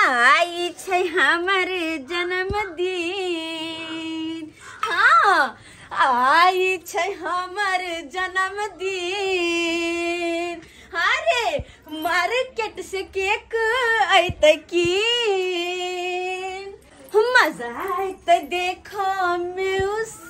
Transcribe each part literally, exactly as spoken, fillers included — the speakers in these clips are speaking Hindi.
आई छै हमर जन्मदिन। हाँ आई छै हमर जन्मदिन। अरे मार्केट से केक अइतै की मजा अइतै देखो में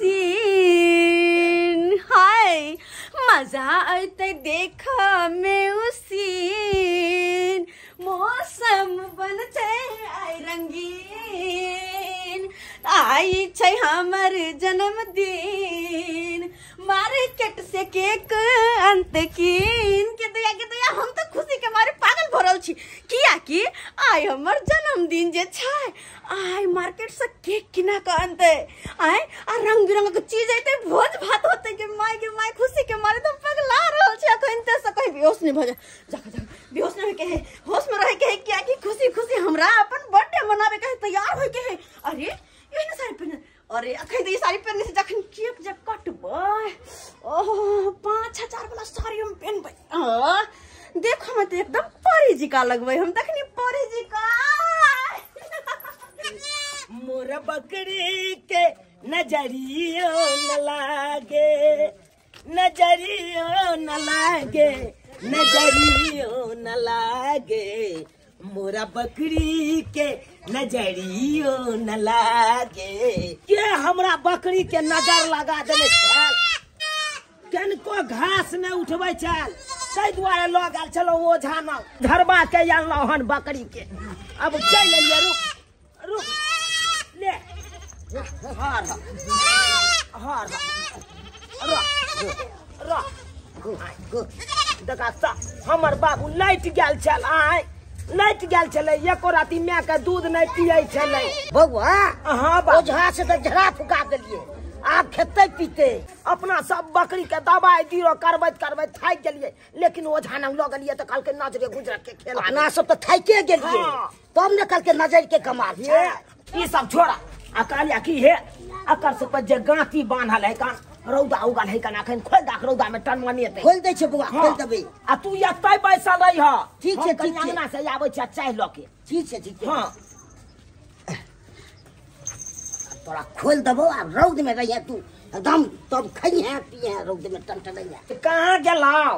उसीन। हाय मजा अइतै देखो में उसीन। मौसम बनते आई रंगीन। आई छै हमर जन्मदिन। मार्केट से केक अंत कीन के दया के दया हम तो खुशी के मारे पागल भरल छी। किया कि आई हमर जन्मदिन जे छै आई मार्केट से केक किना के अंते आई आ रंग बिरंग के चीज अइते भोज भात होते के माय के माय खुशी के मारे तो पगला रहल छी। अखन ते से कहीं बेहोश नहीं भ जा जाके जा बेहोश नहीं के है होश में रह के है। किया कि खुशी खुशी हमरा अपन बर्थडे मनावे के है तैयार होय के है। अरे ये ना साड़ी पहन अरे अखन तो ये साड़ी पहनने से जखन केक जब कटबै ओह पाँच हजार वाला साड़ी हम पहनबै देखो मैं तो एकदम परी जी का लगबै हम तखनी परी जी का। मोर बकरी के नजरियो न लागे नजरियो न लागे नजरियो न लागे मोरा बकरी के नजरियो न लागे। के हमरा बकरी के नजर लगा देने छल कनको घास न उठबै छल ताहि दुआरे लऽ गेल छलो ओझा न धरबा के आनलौ हन बकरी के। अब चल एलियै रुक रुक ले हार हार देखा हमर बाबू लैट गेल छल आय लैट गेल छलै एको राती माय के दूध नहीं पियै छलै बउआ। हाँ ओझा से तो झड़ा फुका देलिए आब खेते पीते अपना सब बकरी के दवाई दियो करबैत करबैत थाकि गेलिए लेकिन ओझा न लऽ गेलिए तो कहलकै नजरे गुजर के खेला अपना सब तो थाके गेलिए तब ने कहलकै नजर के कमाल ये ई सब छोड़ा आ कहलिया की हे अकर से पर जे गांती बांधल है कान रौदा उगल है कान अखन खोल दाख रौदा में टन मनेते खोल दै छै बउआ खोल देबै आ तू एतै बैसल रही ह ठीक छै ठीक छै अंगना से आबै छै चाय ल के ठीक छै ठीक छै हां तोरा खोल देबो आ रौद में रहिए तू एकदम तब खइहे पिए रौद में टनटनैया। तो कहां गेलौ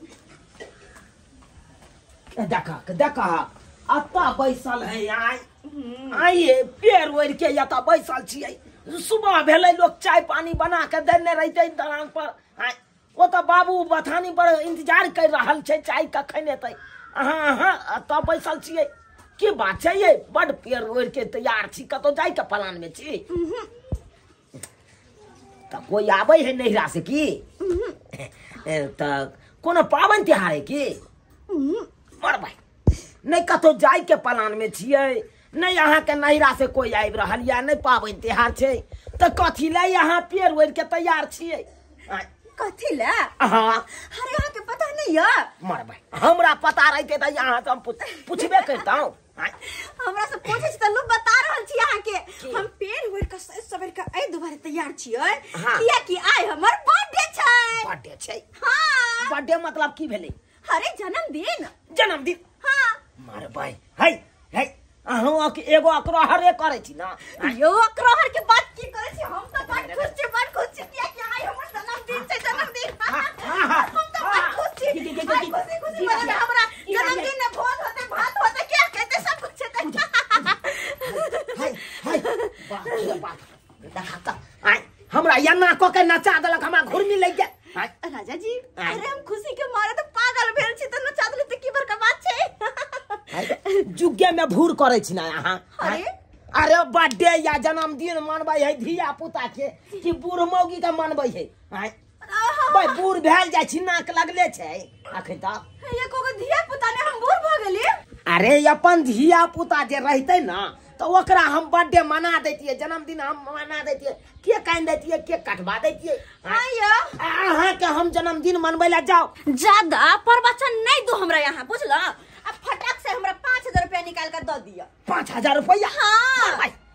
देखा देखा अत्ता बैसल है आई आइए पेड़ ओढ़ के यता बैसल छियै। सुबह भेले लोग चाय पानी बना के देने रहते दलान पर वो तो बाबू बथानी पर इंतजार कर रहल छै चाय कखन एतै अहाँ अहाँ अत्ता बैसल छियै की बात छै ये बड़ पेड़ ओढ़ के तैयार छी कतो जाय के प्लान में छी त कोई आबै है नैहरा से की त कोनो पावन त्योहार है की मर भाई नहीं कतो जाय के प्लान में छियै नहीं यहाँ के नैहरा से कोई आबि रहल या नहीं पावन त्योहार छै त कथी ले यहाँ पेड़ ओढ़ के तैयार छियै कथी ले हाँ अरे यहाँ के पता नहीं है मर भाई हमरा पता रहते त यहाँ से हम पूछबे करतौ हमरा से पूछे छी त लोग बता रहल छी यहाँ के हम पेड़ ओढ़ के सवेर के ए दुबारे तैयार छियै किया कि आइ हमर बर्थडे छै बर्थडे छै हां बर्थडे मतलब की भेलै अरे जन्मदिन जन्मदिन हां मर भाई है है अहाँ के एगो अकरहरे करे छी ना यो अकरहर के बात की करे छी हम तो बड़ खुश छी बड़ खुश छी किया कि आइ हमर जन्मदिन छै जन्मदिन हम तो बड़ खुश छी खुशी खुशी मनाबे हमरा जन्मदिन में भोज होते भात होते क्या कहते सब कुछ है हाय हाय बाप रे बाप देखा त आइ हमरा यन्ना क के नचा देलक हमरा घुरमी लग गेल राजा जी अरे हम खुशी के मारे तो पागल भेल छी त नचा देले त की बड़का बात छै जुगे में भूर करे छी ना अहाँ अरे अरे बर्थडे या जन्मदिन मनबै है धिया पुता के कि बूढ़ मौगी के मनबै है भाई बूढ़ भेल जाय छी नाक लगले छै अखन तक एको गो धिया पुता ने हम बूढ़ भ गेलिए। अरे अपन धिया पुता जे रहते ना तो ओकरा हम बर्थडे मना देतिए जन्मदिन हम मना देतिए केक कान देतिए केक कटवा देतिए अहाँ के हम जन्मदिन मनबै ला जाओ ज्यादा प्रवचन नहीं दो हमरा यहाँ बुझला अब फटाक से हमरा पाँच हजार रुपया निकाल कर दो दिया पाँच हजार रुपया हाँ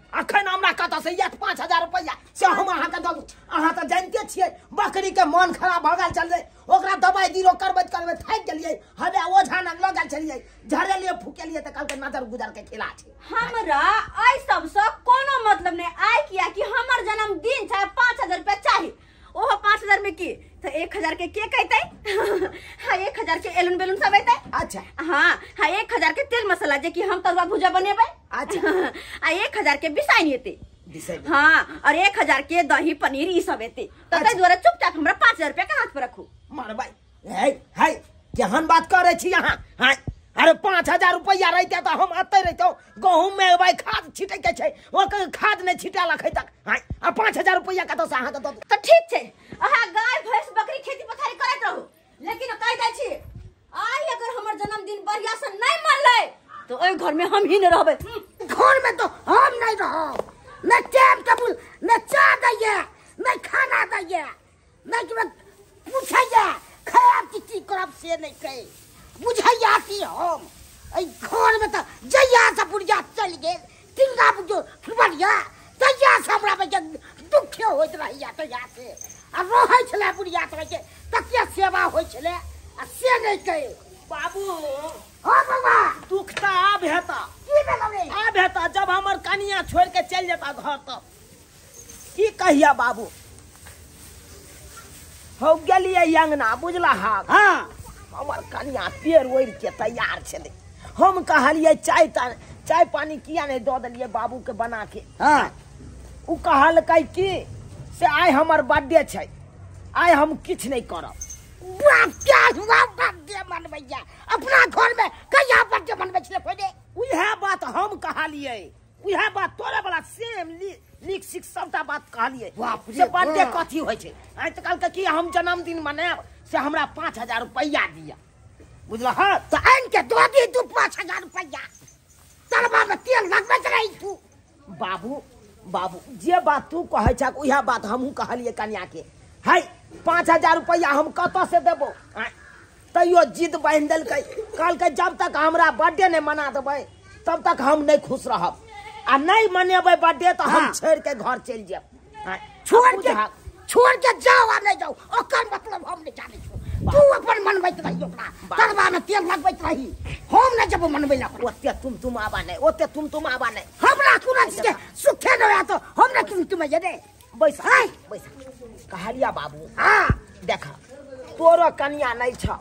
अखन हमरा कत से ये पाँच हजार रुपया से हम अहाँ के दू अहाँ तो जानते छियै बकरी के मन खराब भ गेल चल ओकरा दवाई दिलो करबैत करबैत थाकि गेलियै हमे ओझा न लग गेल छलियै झड़ेलियै फुकेलियै त कहलकै नजर गुजर के खिला छै हमरा आई सब से कोनो मतलब नहीं आई किया कि हमर जन्मदिन छै पाँच हजार रुपया चाहिए ओहो पाँच हजार में की तो एक हजार के केक अतै हाँ एक हजार के एलून बेलून सब अतै अच्छा हाँ हाँ एक हजार के तेल मसाला जे कि हम तरुआ भुजा बनेबै अच्छा आ एक हजार के बिसाइन अतै हाँ और एक हजार के दही पनीर ई सब अतै तो तै द्वारा चुपचाप हमरा पाँच हजार रुपया के हाथ पर रखू मार भाई है है केहन बात करे छी यहाँ हाँ अरे पाँच हजार रुपया रहते तो हम अते रहते गहूम में भाई खाद छिटे के छै वो खाद नहीं छिटा लखे तक हाँ आ पाँच हजार रुपया कत से अहाँ तो तो ठीक छै अहाँ गाय भैंस बकरी खेती पथारी करत रहू लेकिन कह दै छी आई अगर हमर जन्मदिन बढ़िया से नहीं मनलै तो ओइ घर में हम ही न रहबै घर में तो हम नहीं रहो न टाइम टेबल न चाय दैये न खाना दैये न कि पूछैया खराब चीज करब से नहीं कहे बुझैया कि हम ए घर में तो जइया से बुढ़िया चल गेल तिंगा बुझो फुबरिया तइया से हमरा में दुख होइत रहिया तइया से आ रहै छले बुढ़िया से के तकिया सेवा होय छले आ से नहीं कहे बाबू हां बाबा दुख त आब हेता की भेलै आब हेता जब हमर कनिया छोड़ के चल जेता घर तब की कहिया बाबू हो गेलिए अंगना बुझला हा हां हमर कनिया पेड़ ओढ़ के तैयार छले हम कहलिए चाय चाय पानी किया नहीं दो दिलिए बाबू के बना के हां उ कहलकै कि से आइ हमर बर्थडे छै आइ हम किछ नहीं करब बाप क्या हुआ बर्थडे मनबैया अपना घर में कहिया बर्थडे मनबै छले पहिले उहे बात हम कहलिए उहे बात तोरे वाला सेम लिख सिख सबटा बात कहलिए से बर्थडे कथी होय छै आइ त कहलकै कि हम जन्मदिन मनाएब से हमरा पाँच हजार रुपया दिया बुझला ह तो आन के दो दी तू पाँच हजार रुपया तरबा में तेल लगबैत रही तू बाबू बाबू जे बात तू कहै छ उहे बात हमहू कहलिए कन्या के है पाँच हजार रुपया हम कत से देबो तैयो जिद बांध देलकै कहलकै जब तक हमरा बर्थडे नहीं मना देबै तब तक हम नहीं खुश रहब आ नहीं मनेबै बर्थडे तो हम छोड़ के घर चल जाब छोड़ के छोड़ के जाओ आ नहीं जाओ ओकर मतलब हम नहीं जाने छो तू अपन मनबैत रही ओकरा तरबा में तेल लगबैत रही हम नहीं जब मनबै ला ओते तुम तुम आबा नहीं ओते तुम तुम आबा नहीं हमरा कुना के सुखे न तो हम नहीं तुम तुम जे दे बैस हाय बैस कहलिया बाबू हां देखा तोरो कन्या नहीं छ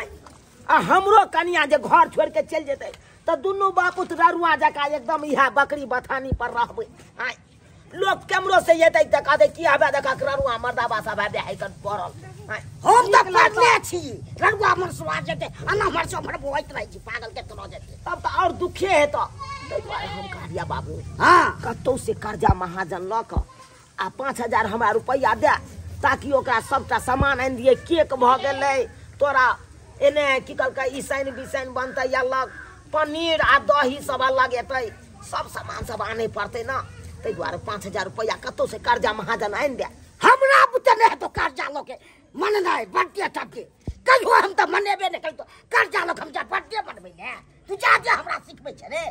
आ हमरो कन्या जे घर छोड़ के चल जेतै त दुनू बापुत ररुआ जका एकदम इहा बकरी बथानी पर रहबै आय लोग कैमरो से येतै त कहतै की आबे देखा ररुआ मर्दाबा सब आबे है कर पड़ल हम त पढ़ले छी ररुआ मन सुआ जेतै अना मर सो मर बोइत रही छी पागल के तरह जेतै तब त और दुखे है त तै दुआरे हम कहलिया बाबू हां कतौ से कर्जा महाजन ल क आ पाँच हजार हमरा रुपया दे ताकि ओकरा सबटा सामान आनि दिए केक भ गेलै तोरा एने की कहलकै ईसैन बिसैन बनतै अलग पनीर आ दही सब अलग एतै सब सामान सब आने पड़तै ना तै दुआरे पाँच हजार रुपया कतौ से कर्जा महाजन आनि दे हमरा बुते नहीं तो कर्जा लो के मन नहीं बर्थडे टके कहियो हम त मनेबे नहीं कहियो कर्जा लो हम जा बर्थडे मनबै ने तू जा जा हमरा सिखबै छ रे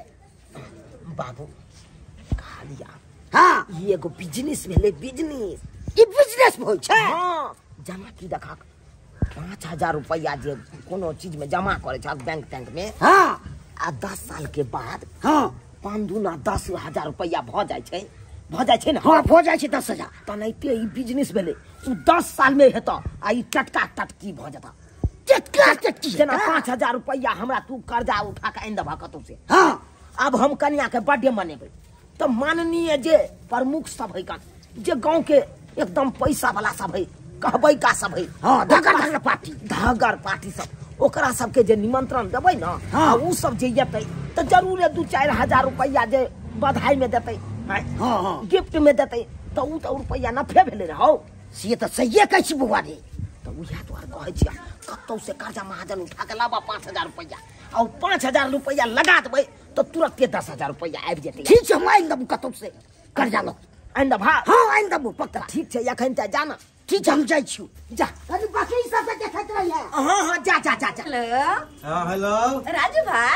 बाबू कहलिया हां ई एगो बिजनेस भेलै बिजनेस ई बिजनेस होइ छै हां जमा की देखा पाँच हजार रुपया जे कोनो चीज में जमा करे छ बैंक टैंक में हां आ दस साल के बाद हां पाँच दूना दस हजार रुपया भ जाय छै भ जाय छै ना हां भ जाय छै दस हजार तनैते ई बिजनेस भेलै उ दस साल में हेता आ ई टटका टटकी भ जेता टटका टटकी जेना पाँच हजार रुपया हमरा तू कर्जा उठा के आनि देबा कतौ से हां अब हम कन्या के बर्थडे मनेबै तो माननीय जे प्रमुख सब है का जे गांव के एकदम पैसा वाला सब है कहबै का सब है हां धगर धगर पार्टी धगर पार्टी सब ओकरा सबके जे निमंत्रण देबै ना हां उ सब जे येतै तो जरूर दू चार हजार रुपया जे बधाई में देतै हां हां गिफ्ट में देतै तो उ तो रुपया नफे भेलै रहौ से तो सही कहै छी बुआ रे तो उहे तो कहै छी कतौ से कर्जा महाजन उठा के लाबा पाँच हजार रुपया और पाँच हजार रुपया लगा देबै तो तुरंत के दस हजार रुपया आबि जेतै ठीक छै हम आइन देबू कतौ से कर्जा लो आनि देबा हां आइन देबू पक्का ठीक छै एखन त जाना ठीक हम जाइ छी जा अरे बकरी सब देखैत रहिए हां हां जा जा जा जा हेलो हाँ हेलो राजू भाई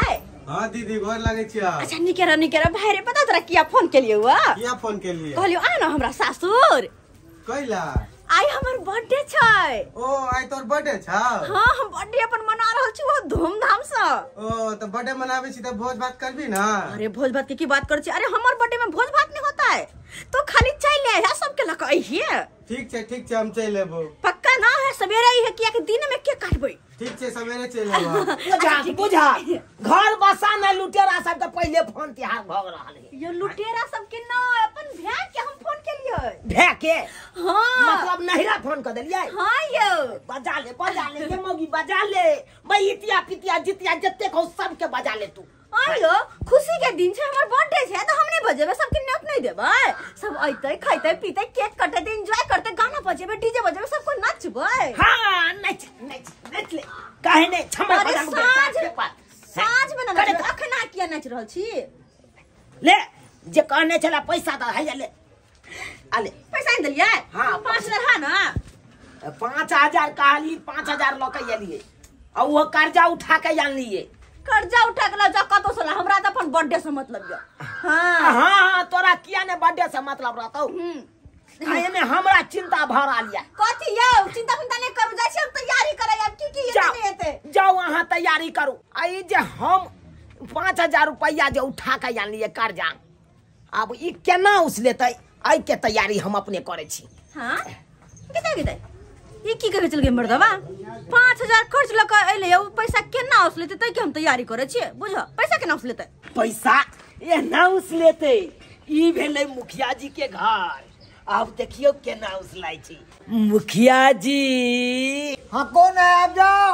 हाँ दीदी गोर लगे छिया। अच्छा निकेरा निकेरा भाई रे पता तोरा किया फोन के लिए हुआ? किया फोन के लिए? कहलियो आ ना हमरा सासुर। कइला? आई हमर बर्थडे छै। ओ आई तोर बर्थडे छ? हां हम बर्थडे अपन मना रहल छी बहुत धूमधाम से। ओ तो बर्थडे मनाबे छी त भोज भात करबी ना? अरे भोज भात के की बात कर छी? अरे हमर बर्थडे में भोज भात नहीं होता है। तो खाली चाय ले है सबके लक आइए। ठीक छै ठीक छै हम चल लेबो। पक्का ना है सवेरे ही है किया कि दिन में केक काटबै। ठीक छै सवेरे चल लेबो। बुझा बुझा घर बसा में लुटेरा सब त पहले फोन तिहार भग रहल है। ये लुटेरा सब के ना अपन भैया के हम फोन के लिए। भै के? हां मतलब नहिरा फोन कर देलिए? हां यो बजा ले बजा ले ये मौगी बजा ले। बैतिया पितिया जितिया जत्ते को सबके बजा ले तू। आयो खुशी के दिन छै हमर बर्थडे छै त हम नहीं बजेबे सबके नोट नहीं देबै। सब आइते खाइते पीते केक कटते एंजॉय करते गाना बजेबे डीजे बजेबे सबको नचबै। हां नच नच नच ले काहे ने छमा बजा ले साँझ साँझ में ना अखना किया नच रहल छी? ले जे कहने चला पैसा द है ले आले पैसा नहीं देलिए? हां पाँच हजार है ना? पाँच हजार कहली पाँच हजार ल के एलिए और वो कर्जा उठा के आन लिए। कर्जा उठा के ला जा कतो सला हमरा त अपन बर्थडे से मतलब य। हां हां हां तोरा किया ने बर्थडे से मतलब रहतौ? हम आए में हमरा चिंता भरा लिया। कथि यौ चिंता चिंता नहीं करू जाय छी हम तैयारी करे अब की की ये नहीं हेते। जाओ वहां तैयारी करू। आई जे हम पाँच हजार रुपया जे उठा के आन लिए कर्जा अब ई केना उस लेते आई के तैयारी हम अपने करे छी। हां किते किते ये की करे चल गे मर्दवा पाँच हजार खर्च ल के अइले ओ पैसा केना उस लेते तै के हम तैयारी करे छी बुझ पैसा केना उस लेते? पैसा ये ना उस लेते ई भेले मुखिया जी के घर। अब देखियो केना उस लाई छी। मुखिया जी हाँ कौन है आप जाओ।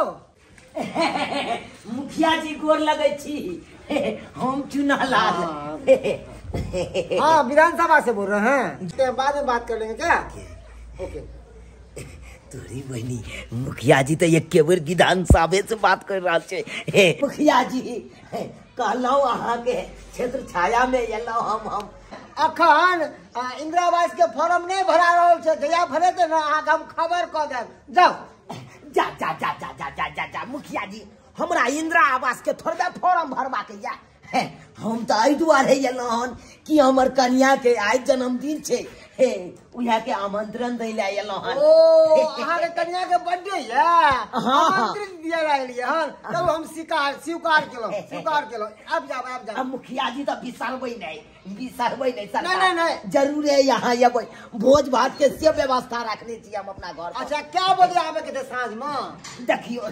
मुखिया जी गोर लगे छी हम चुना लाल। हाँ विधानसभा से बोल रहे हैं बाद में बात कर लेंगे क्या? ओके तोरी बहनी मुखिया जी तो एक केवल विधानसभा से बात कर रहा छे। मुखिया जी कहलो अहाँ के क्षेत्र छाया में एलो हम हम अखन इंदिरा आवास के फॉर्म नहीं भरा रहल छे जया भरे ते ना आगे हम खबर क देब। जाओ जा जा जा जा जा जा जा जा मुखिया जी हमरा इंदिरा आवास के थोड़ा फॉर्म भरवा के जा। हम तो आई दुआरे एलो हन कि हमर कन्या के आज जन्मदिन छे उहा के आमंत्रण दै ले एलो हन। ओ अहाँ के कन्या के बर्थडे है हां आमंत्रण दिया रहलिए हन तब हम स्वीकार स्वीकार केलो स्वीकार केलो। अब जाओ अब जाओ। अब मुखिया जी तो बिसरबै नहीं बिसरबै नहीं सर नहीं नहीं जरूर है यहाँ एबै भोज भात के से व्यवस्था रखने छी हम अपना घर। अच्छा क्या बजे आवे के साँझ में? देखियो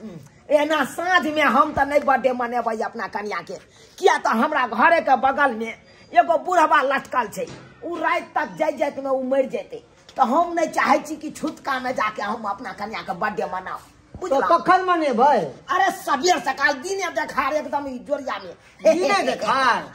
एना साँझ में हम तो नहीं बर्थडे मनेबै अपना कन्या के किया तो हमरा घरे के बगल में एगो बुढ़वा लटकल छे उ रात तक जाय जात में उ मर जेते तो हम नहीं चाहे छी कि छुटका में जाके हम अपना कन्या के बर्थडे मनाओ। तो कखन मनेबै? अरे सवेर सकाल दिने देखार एकदम जोरिया में दिने देखार।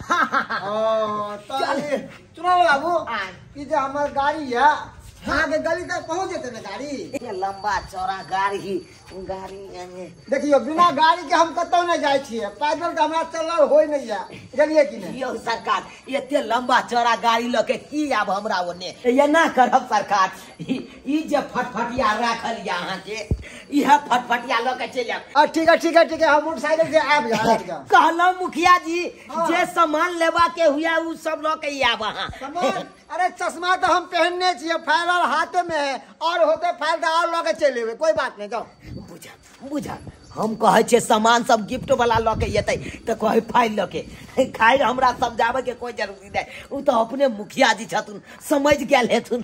हां तो चुनाव बाबू ई जे हमर गाड़ी है अहाँ के गली तक पहुंच जेते ना गाड़ी? ये लंबा चौड़ा गाड़ी गाड़ी देखियो बिना गाड़ी के हम कतौ नहीं जाय छिए पैदल तो हमरा चलल होय नहीं है गेलिए कि नहीं? यो सरकार एते लंबा चौड़ा गाड़ी ल के की आब हमरा ओने ये ना करब सरकार ई जे फटफटिया राखल या अहाँ के इह फटफटिया ल के चल आब। ठीक है ठीक है ठीक है हम मोटरसाइकिल से आब जा। कहलो मुखिया जी जे सामान लेवा के हुआ उ सब ल के आब अहाँ सामान। अरे चश्मा तो हम पहनने छिए फाइल हाथ में है और होते फाइल और ल के चले हुए कोई बात नहीं। जाओ बुझा बुझा हम कहे छे सामान सब गिफ्ट वाला ल के येते तो कहे फाइल ल के खाई हमरा समझावे के कोई जरूरी नहीं उ तो अपने मुखिया जी छथुन समझ गेल हेथुन।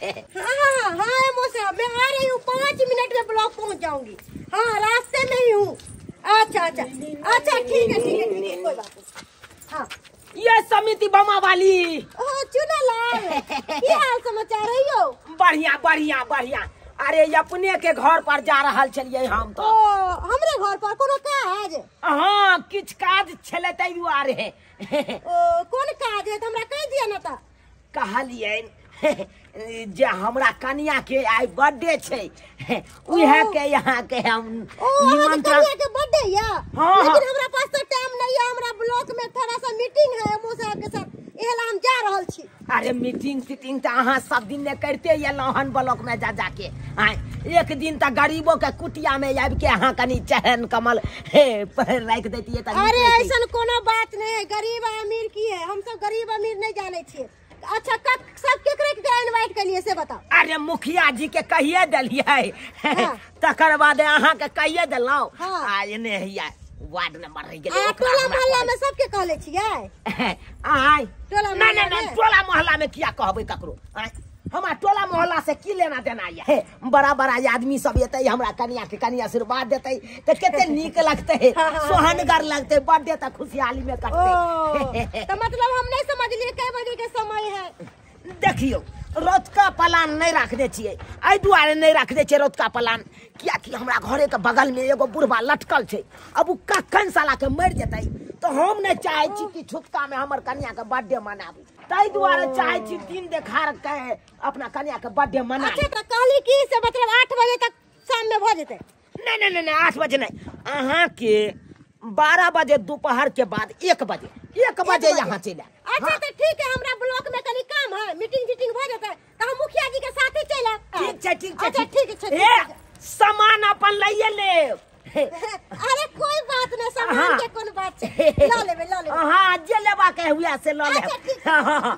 हाँ हाँ मौसा मैं आ रही हूँ पाँच मिनट में ब्लॉक पहुँच जाऊंगी। हाँ रास्ते में ही हूँ। अच्छा अच्छा अच्छा ठीक है ठीक है ठीक है कोई बात नहीं। हाँ ये समिति बमा वाली चुना लाल क्या हाल समाचार है यो? बढ़िया बढ़िया बढ़िया। अरे अपने के घर पर जा रहा चलिए हम तो। ओ हमरे घर पर कोनो काज? हाँ किछ काज छले तैयो आ रहे। ओ कौन काज है हमरा कह दिया ना ता। कहलिए जे हमरा कन्या के आई बर्थडे छे उहे के यहाँ के हम निमंत्रण। कन्या के बर्थडे या? हाँ, लेकिन हमरा पास तो टाइम नहीं है हमरा ब्लॉक में थोड़ा सा मीटिंग है मो साहब के साथ एहला हम जा रहल छी। अरे मीटिंग सीटिंग तो अहाँ सब दिन ने करते एलहुँ हन ब्लॉक में जा जाके आय एक दिन तक गरीबों के कुटिया में आबि के अहाँ कनी चहन कमल हे राख देतिए। अरे ऐसा कोनो बात नहीं है, गरीब अमीर की है, हम सब गरीब अमीर नहीं जाने छिए। अच्छा कब सब केकरे के इनवाइट कर लिए से बताओ। अरे मुखिया जी के कहिए दिलिए हाँ। तकर बाद अहाँ के कहिए दिलौ हाँ। आ एने हिया वार्ड नंबर रह गेलै टोला मोहल्ला में सबके कहले छियै आय टोला नहीं नहीं नहीं टोला मोहल्ला में किया कहबै ककरो आय हमारा टोला मोहल्ला से की लेना देना ये बड़ा बड़ा आदमी सब एते हमरा कन्या के कन्या आशीर्वाद देते तो केते नीक लगते सोहनगर लगते बर्थडे तक खुशहाली में करते। तो मतलब हम नहीं समझ लिए कै बजे के समय है। देखियो रोज का प्लान नहीं रख दे छिए एहि दुआरे नहीं रख दे छिए रोज का प्लान किया कि हमरा घरे के बगल में एगो बुढ़वा लटकल छै अब उ कखन साला के मर जेतै तो हम नहीं चाहे छी कि छुटका में हमर कन्या के बर्थडे मनाबी ताहि दुआरे चाहे छी दिन देखार के अपना कन्या के बर्थडे मना। अच्छा तो कहली की से मतलब आठ बजे तक शाम में भ जेतै। नहीं नहीं नहीं आठ बजे नहीं अहाँ के बारह बजे दोपहर के बाद एक बजे एक बजे यहाँ चले। अच्छा हाँ। तो ठीक है हमरा ब्लॉक में कनी काम है मीटिंग वीटिंग हो जेतै तो हम मुखिया जी के साथ ही चले। ठीक छै ठीक छै अच्छा ठीक है सामान अपन लइए ले। अरे कोई बात नहीं सामान के कोन बात छै ला लेबे ला लेबे हां जे लेबा के हुआ से ल ले। अच्छा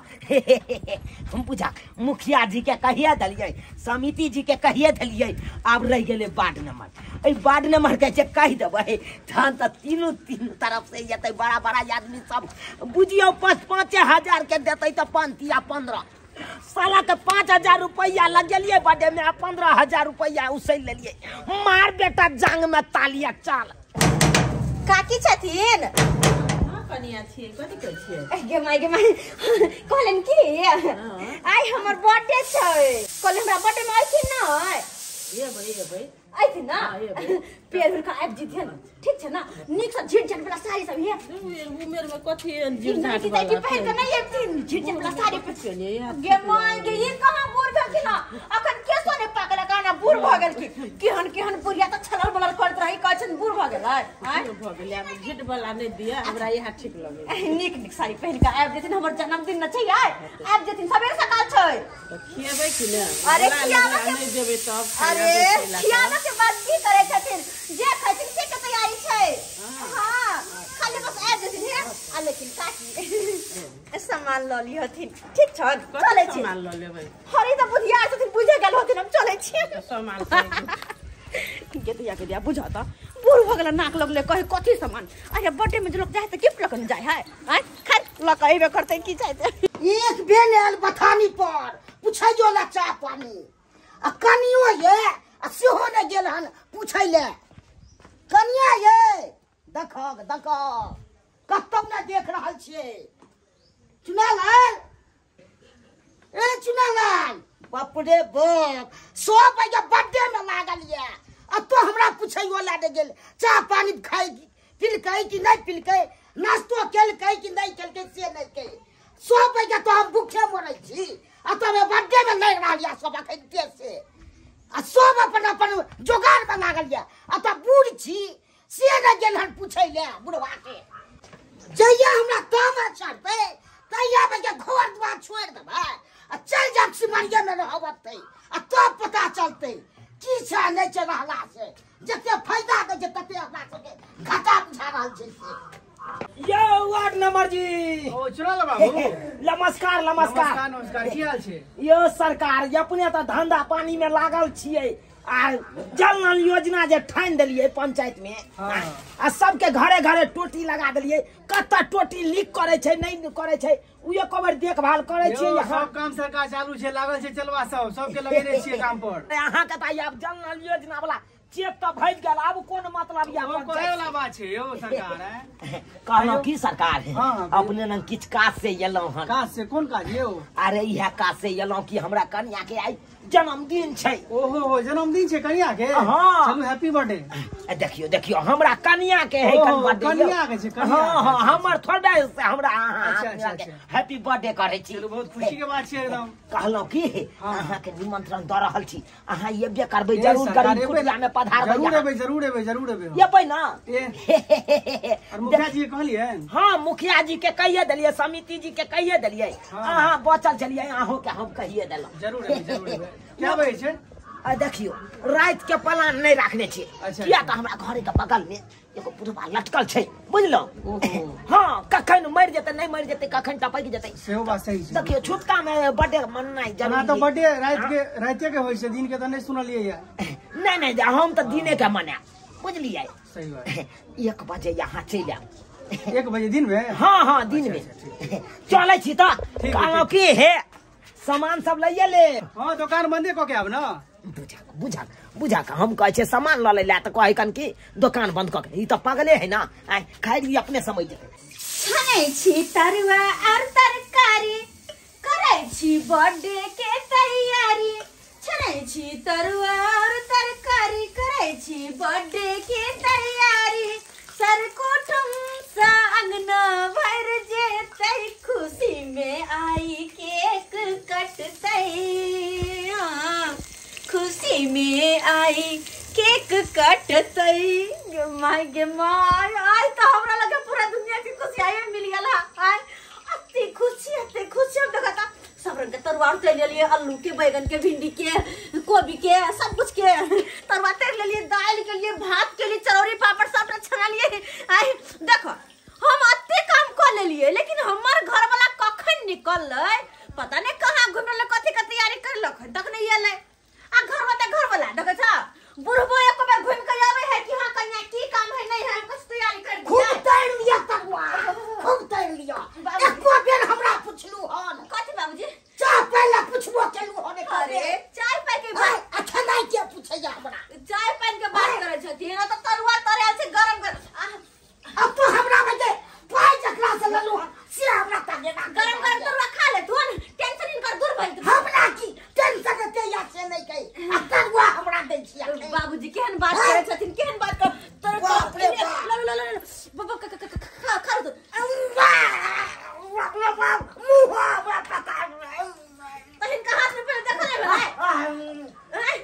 हम पूछा मुखिया जी के कहिए दलिए समिति जी के कहिए दलिए अब रह गेले वार्ड नंबर ए वार्ड नंबर के जे कह देबै तहन त तीनों तीन तरफ से जेतै बड़ा बड़ा आदमी सब बुझियो पाँच पाँच हजार के देतै त पाँच या पंद्रह साला के पाँच हजार रुपया लगेलिए बर्थडे में पंद्रह हजार रुपया उसल लेलिए मार बेटा जांग में तालिया चाल। काकी छथिन कनिया छियै कथि कहै छियै गे माय गे माय कहलन की आइ हमर बर्थडे छै कहले हमरा बर्थडे में आइथिन नै ये भाई ये भाई आइथिन ना पेड़ का आबि जिथिन ठीक छै ना नीक से झिट झट वाला साड़ी सब है उमेर में कथि झिट झट वाला पहन के नहीं आइथिन झिट झट वाला साड़ी पहन गे माय गे ये कहां बूढ़ भेलखिन ना अखन केसो ने पागल काना बूढ़ भ गेल की केहन केहन बुढ़िया त छलल बलल करत रही कहै छन बूढ़ भ गेलै हां भ गेलै अब झिट वाला नहीं दिया हमरा यहाँ ठीक लगे नीक नीक साड़ी पहन के आबि जेथिन हमर जन्मदिन न छै आइ आबि जेथिन सबेर सकाल छै तो खियाबै कि ने अरे खियाबै नहीं देबै तब अरे खियाबै के बाद की करे छथिन जे खथिन से के तैयारी छै हां खाली बस आबि जेथिन हे आ लेकिन काकी सामान ल लिहथिन ठीक छ चलै छी सामान ल लेबै हरी त बुधिया छथिन बुझे गेल होथिन हम चलै छी सामान के दिया के दिया बुझा त बूढ़ भ गेल नाक लगले कहे कथि सामान अरे बर्थडे में जो लोग जाए त गिफ्ट लकन जाए है हैं खैर लकइबे करते की चाहते एक बेन आयल बथानी पर पूछै जो ला चाह पानी आ कनियो ये आ सेहो ने गेल हन पूछै ले कनिया ये देखो देखो कतौ न देख रहल छियै चुनालाल ए चुनालाल बाप रे बाप सौ बजे बर्थडे में लागल ये अब तो हमरा पूछै वाला दे गेल चाह पानी खाई पिलकै कि नहीं पिलकै नाश्तो केलकै कि नहीं केलकै से नहीं के सौ बजे तो हम भूखे मरै छी आ तो मैं बर्थडे में नहीं रहलिया सब अखनते से आ सब अपन अपन जोगाड़ बना गेलिया आ तो बूढ़ छी से न गेल हन पूछै ले बुढ़वा के जइया हमरा काम चढ़तै तइया बजे घर द्वार छोड़ देबै आ चल जाब सिमरिया में रहबतै आ तब पता चलतै की छै नहीं छै रहला से जते फायदा दे जे तते हमरा सबके घाटा बुझा रहल छै से यो वार्ड नंबर जी ओ चुनाला बाबू नमस्कार नमस्कार नमस्कार नमस्कार की हाल छै यो सरकार अपने तो धंधा पानी में लागल छियै आ जल नल योजना जे ठान देलिए पंचायत में आ सबके घरे घरे टोटी लगा देलिए कत्ता टोटी लीक करे छै नहीं करे छै उयो कबर देखभाल करे छियै यहाँ सब काम सरकार चालू छै लागल छै चलवा सब सबके लगेने छियै काम पर अहाँ के त अब जल नल योजना वाला चेक तो भज गेल अब कोन मतलब या वो करे वाला बात छै यो सरकार है कहलो की सरकार है हाँ, अपने न किछ काज से एलौ हन काज से कोन काज यो अरे इहे काज से एलौ कि हमरा कन्या के आई जन्मदिन छै। ओहो हो जन्मदिन छै कनिया के। हाँ। चलू हैप्पी बर्थडे। देखियो देखियो हमरा कनिया के है ओहो, बर्थडे। कनिया के छै, कनिया हाँ हाँ के। हमर थोड़ा से हमरा अच्छा, अच्छा, अच्छा। हैप्पी बर्थडे करे छी। चलू बहुत खुशी के बात छै एकदम। कहलौ की हाँ। अहाँ के निमंत्रण द रहल छी, अहाँ येबे करबै ए, जरूर सरकार, गरीब एबै कुटिया ना। में पधारबै। जरूर एबै जरूर एबै जरूर एबै। येबै ना। ए। और मुखिया जी के कहलिए। हाँ मुखिया जी के कहिए दिलिए, समिति जी के कहिए दिलिए, हाँ। अहाँ बचल चलिए अहों के हम कहिए देलहुँ। जरूर एबै जरूर एबै। क्या बजे छै? आ देखियो रात के प्लान नहीं रखने छी, अच्छा, किया अच्छा। तो हमरा घरे के बगल में एगो पुरबा लटकल छै बुझलो। ओहो। हाँ कखन मर जेते नहीं मर जेते, कखन टपक जेते। सेहो बात सही छै। देखियो छुटका में बर्थडे मननाइ ना जरूरी तो है। बर्थडे रात के राते के होय छै, दिन के तो नहीं सुनलिए या। नहीं नहीं हम तो दिने के मनाएब बुझलिए। सही बात। एक बजे यहाँ चलि आब। एक बजे दिन में। हाँ हाँ दिन में चले छी तो ठीक है, कहलौं ठीक। की हे सामान सब लइए ले। हाँ दुकान बंदे को के आब ना। बुझा बुझा बुझा का हम कहे छे सामान ल ले तो कहे कन की दुकान बंद क के, ई तो पागले है ना। आय खाई ली अपने समझ जेते। छनै छी तरुआ और तरकारी, करै छी बर्थडे के तैयारी। छनै छी तरुआ और तरकारी, करै छी बर्थडे के तैयारी। सर कुटुम सा अंगना भर जेतै, खुशी में आई केक कटतै। हाँ, खुशी में आई केक कटतै। गे माय गे माय, आज तो हमरा लगे पूरा दुनिया की खुशी आए मिल गेल। आय अति खुशी अति खुशी। हम देखा सब रंग के तरुआ तैर लिए, आलू के, बैगन के, भिंडी के, गोभी के, सब कुछ के तरुआ तैर लिए, दाल के लिए, भात के लिए, चरौरी पापड़ सब छना लिए। आय देखो हम अति काम कर लेलिए, लेकिन हमार घर वाला कखन निकल पता नहीं कहाँ घूमे कथी का तैयारी करलक तक नहीं आले। आ घर वाला घर वाला देखे छ बुढ़बो एक बार घूम के आवे है कि हां कन्या की काम है नहीं है, कुछ तैयारी कर दिया। खूब तैर लिया तरुआ, खूब तैर लिया। एको बेर हमरा पुछलू हन कथी बाबूजी? चाय पहले पुछबो केलू हन। अरे चाय पान के बात अच्छा नहीं के पूछैया हमरा। चाय पान के बात करे छथिन तो तरुआ तरे से गरम कर। अब तो हमरा में जे पाई जकरा से ललू हन से हमरा तागे ना गरम गरम तरुआ खा ले तू, टेंशन इनकर दूर भइल। हमरा की टेंशन ते या से नहीं कही। आ तरुआ हमरा दे छिया। बाबूजी केहन बात करे छथिन, केहन बात कर तोरे बाप रे बाप। लो लो लो बाबा खा खा तू। मुहा बा पता नहीं। तो इनका हाथ में पहले देखो ले भाई।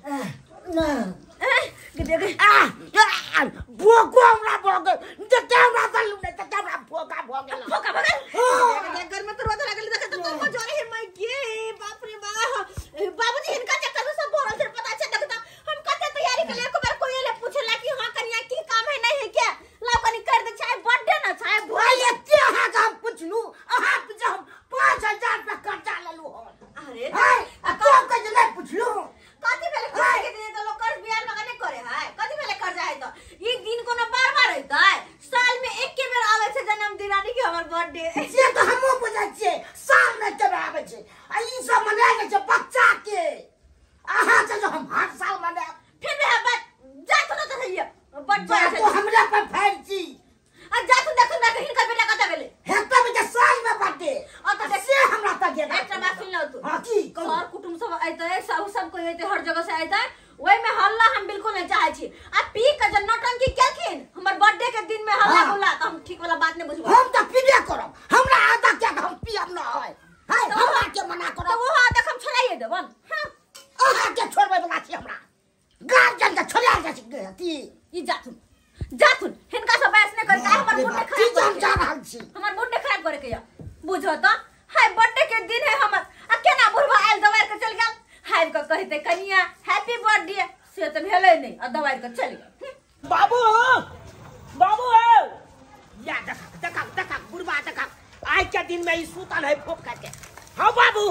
भोको हमरा भोको जते हमरा दलू ने तते हमरा भोका भोगेला। भोका भोका घर में तो रोता लागल देखे तो तुमको जोरे है मैं के बाप रे बाप। बाबूजी इनका चक्कर में सब बोरल से पता छै देखता हम कते तैयारी कर ले। एक बार कोई ले पूछला कि हां कन्या की काम है नहीं है क्या, लाओ कनी कर दे चाहे बर्थडे ना चाहे भाई एते हां का हम पूछलू अहा पे हम पाँच हज़ार रुपया कर्जा लेलू हो। अरे हां आ तो के जे नहीं पूछलू कथी भेले कर्ज के दिन तो लोग कर्ज बियाह लगा नहीं करे है। कथी भेले कर्जा है तो ई दिन कोनो बार बार होता है, साल में एक के बेर आवे छै जन्मदिन आनी के हमर बर्थडे। से तो हमो बुझै छियै साल में के बेर आबै छै। आ ई सब मनाए छै बच्चा के। अहा से जो हम हर साल मनाए फिर भी बात जा तो ना है बर्थडे तो हमरा पर फाइल छी। आ जा तू देखो ना कहीं का बेटा कता भेले हेता में के साल में बर्थडे और तो से हमरा तक गेल। एकटा बात सुन लो तू। हां की सर कुटुंब सब आइते सब सब कोई आइते हर जगह से आइते, ओइ में हल्ला हम बिल्कुल नहीं चाहे छी। आ पी के जन नौटंकी केलखिन हमर बर्थडे के दिन में हल्ला बोला तो हम ठीक वाला बात नहीं बुझबो। हम तो पीबे करब, हमरा आधा के हम पियब ना है। हाय हमरा के मना तो करब। वो हां देख हम छोड़ाइए देबन। हां अहा के छोड़बे वाला छी हमरा। गार्जियन के छोड़ा जा छी। ई जाथुन जाथुन हिनका सब बहस नहीं करे, हमर मूड में की खराब जान जा रहल छी। हमर मूड में खराब करे के या बुझो तो। हाय बर्थडे के दिन है हमर, आ केना बुढ़वा आइल दवाई के चल गेल। हाय को कहते कनिया हैप्पी बर्थडे से तो भेले नहीं और दवाई के चल गेल। बाबू बाबू या देखा देखा देखा बुढ़वा देखा आज के दिन में ई सुतल है फोक करके। हाँ बाबू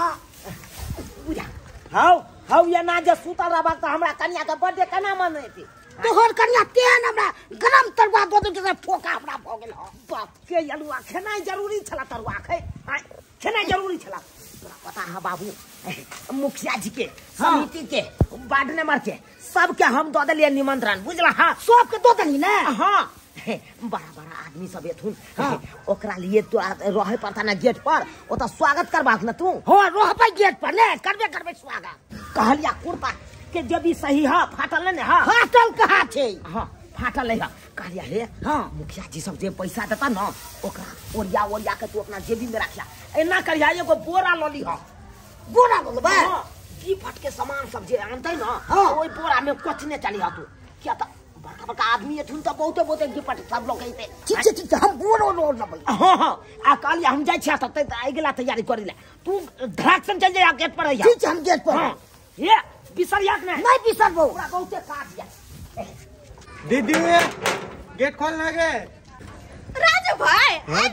बुझा हाँ हाँ ये ना जे सुतल रहबा तो हमरा कन्या के बर्थडे केना मने थी। तोहर कन्या तेन हमरा गरम तरुआ दो दे के फोका हमरा भ गेल। बाप के अलुआ खेनाइ जरूरी छला, तरुआ खे खेनाइ जरूरी छला। तोरा पता है बाबू मुखिया जी के समिति के वार्ड नंबर के सबके हम दो दिलिए निमंत्रण बुझला। हाँ सबके दो दनी ना। हाँ बड़ा बड़ा आदमी सब एथुन ओकरा लिए तो रहे पड़ता ना गेट पर ओता स्वागत करबाक ना तू हो रहबै गेट पर ले करबे करबे स्वागत कहलिया कुर्ता के जबी सही है फाटल नहीं है फाटल कहाँ छे हाँ फाटल है कहलिया हे हाँ मुखिया जी सब जे पैसा देता ना ओकरा ओरिया ओरिया के तू अपना जेबी में रखिया एना करिया एगो बोरा ल ली बोरा बोलबे गिफ्ट के सामान सब जे आनते ना हाँ। ओई बोरा में कुछ नहीं चली तू क्या त बड़का बड़का आदमी एथुन त बहुते बहुते गिफ्ट सब लोग कहते ठीक छै ठीक छै हम बोरो लो लेबै हां हां आ कहलिया हम जाय छिया त आइ गेला तैयारी करी ले तू धड़ाक से चल जा गेट पर रहिया ठीक छै हम गेट पर हां ये बिसरिया के नहीं बिसरबो पूरा बहुते काट दिया दीदी गेट खोल लगे राजू भाई हाँ,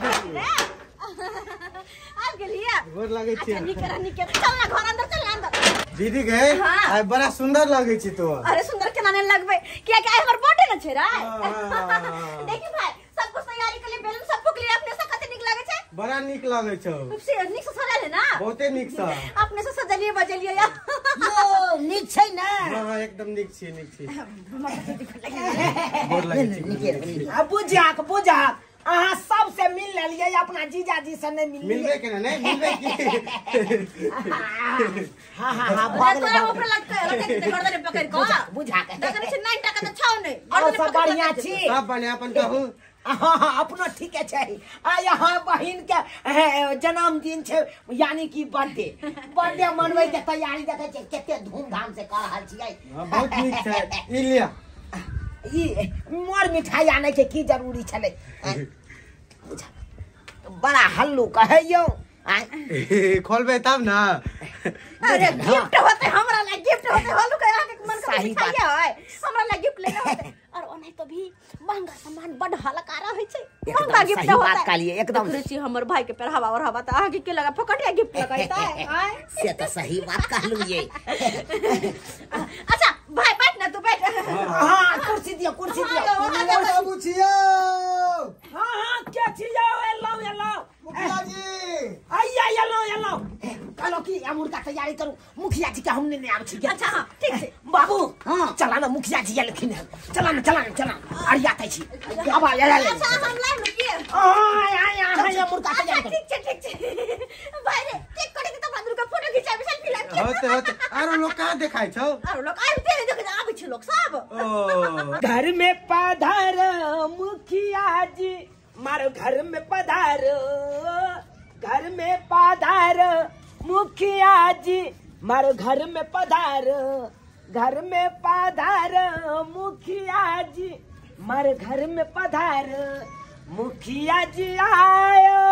आ गेलिए गोर लगे छी अच्छा निकरा निकरा चल ना घर अंदर चल ना अंदर दीदी गए हाँ। आइ बड़ा सुंदर लगे छी तो अरे सुंदर केना नहीं लगबे किया कि हमर बर्थडे न छै रे हाँ। देखी भाई सब कुछ तैयारी के लिए बैलून सब के लिए अपने से कते निक लागे छै बड़ा निक लगे छौ से निक से सजा ले ना बहुते निक सा अपने से सजलिए बजलिए या यो नीक छै ना हां एकदम निक छी निक छी गोर लगे छी अब बुझाक बुझाक अहाँ सबसे मिल लिये अपना जीजा जी से नहीं मिल मिलबे के ना नहीं मिलबे की हां हां हां अरे तोरा ऊपर लटके लटके दे गर्दन में पकड़ को बुझाक देखन छै नौ टका त छौ नहीं और सब बढ़िया छी सब बने अपन कहू हाँ हाँ अपना ठीक है छै आ यहाँ बहिन के ए, जन्मदिन छै यानी कि बर्थडे बर्थडे मनबै के तैयारी देखे छै केते धूमधाम से कर रहल छियै हां बहुत निक छै ई लिया ई मोर मिठाई आने के की जरूरी छले बड़ा हल्लू कहियो खोलबे तब ना अरे गिफ्ट होते हमरा ला गिफ्ट होते हलू के आके मन के सही बात। मिठाई है हमरा ला गिफ्ट लेना होते और ओने तो भी महंगा सामान बड़ हलका रहे छै महंगा गिफ्ट सही बात होता कहलिए एकदम कृषि हमर भाई के पहरावा और हवा त आगे के लगा फकटिया गिफ्ट लगाइता है आय से तो सही बात कहलू ये अच्छा भाई बैठ ना तू बैठ हाँ कुर्सी दियो कुर्सी दियो बाबू छियो हाँ हाँ क्या छियो एलो एलो मुखिया जी आइया एलो एलो कहलो कि अमूर्ता तैयारी करू मुखिया जी के हमने नहीं आब छी अच्छा हाँ ठीक छै बाबू हाँ चला ना मुखिया जी लेकिन चला ना चला ना चला अरे आते छी अब आ या अच्छा हम लाइव में किए हां आया आया अमूर्ता तैयारी कर ठीक छै ठीक छै भाई रे ठीक करे त बंदर का फोटो खिंचाबे सेल्फी ला होते होते आरो लोग कहाँ देखाय छौ और लोग आबते देखे आबै छै लोग सब ओ घर में पधार मुखिया जी मारो घर में पधार घर में पधार मुखिया जी मारो घर में पधार घर में पधार मुखिया जी मारो घर में पधार मुखिया जी आयो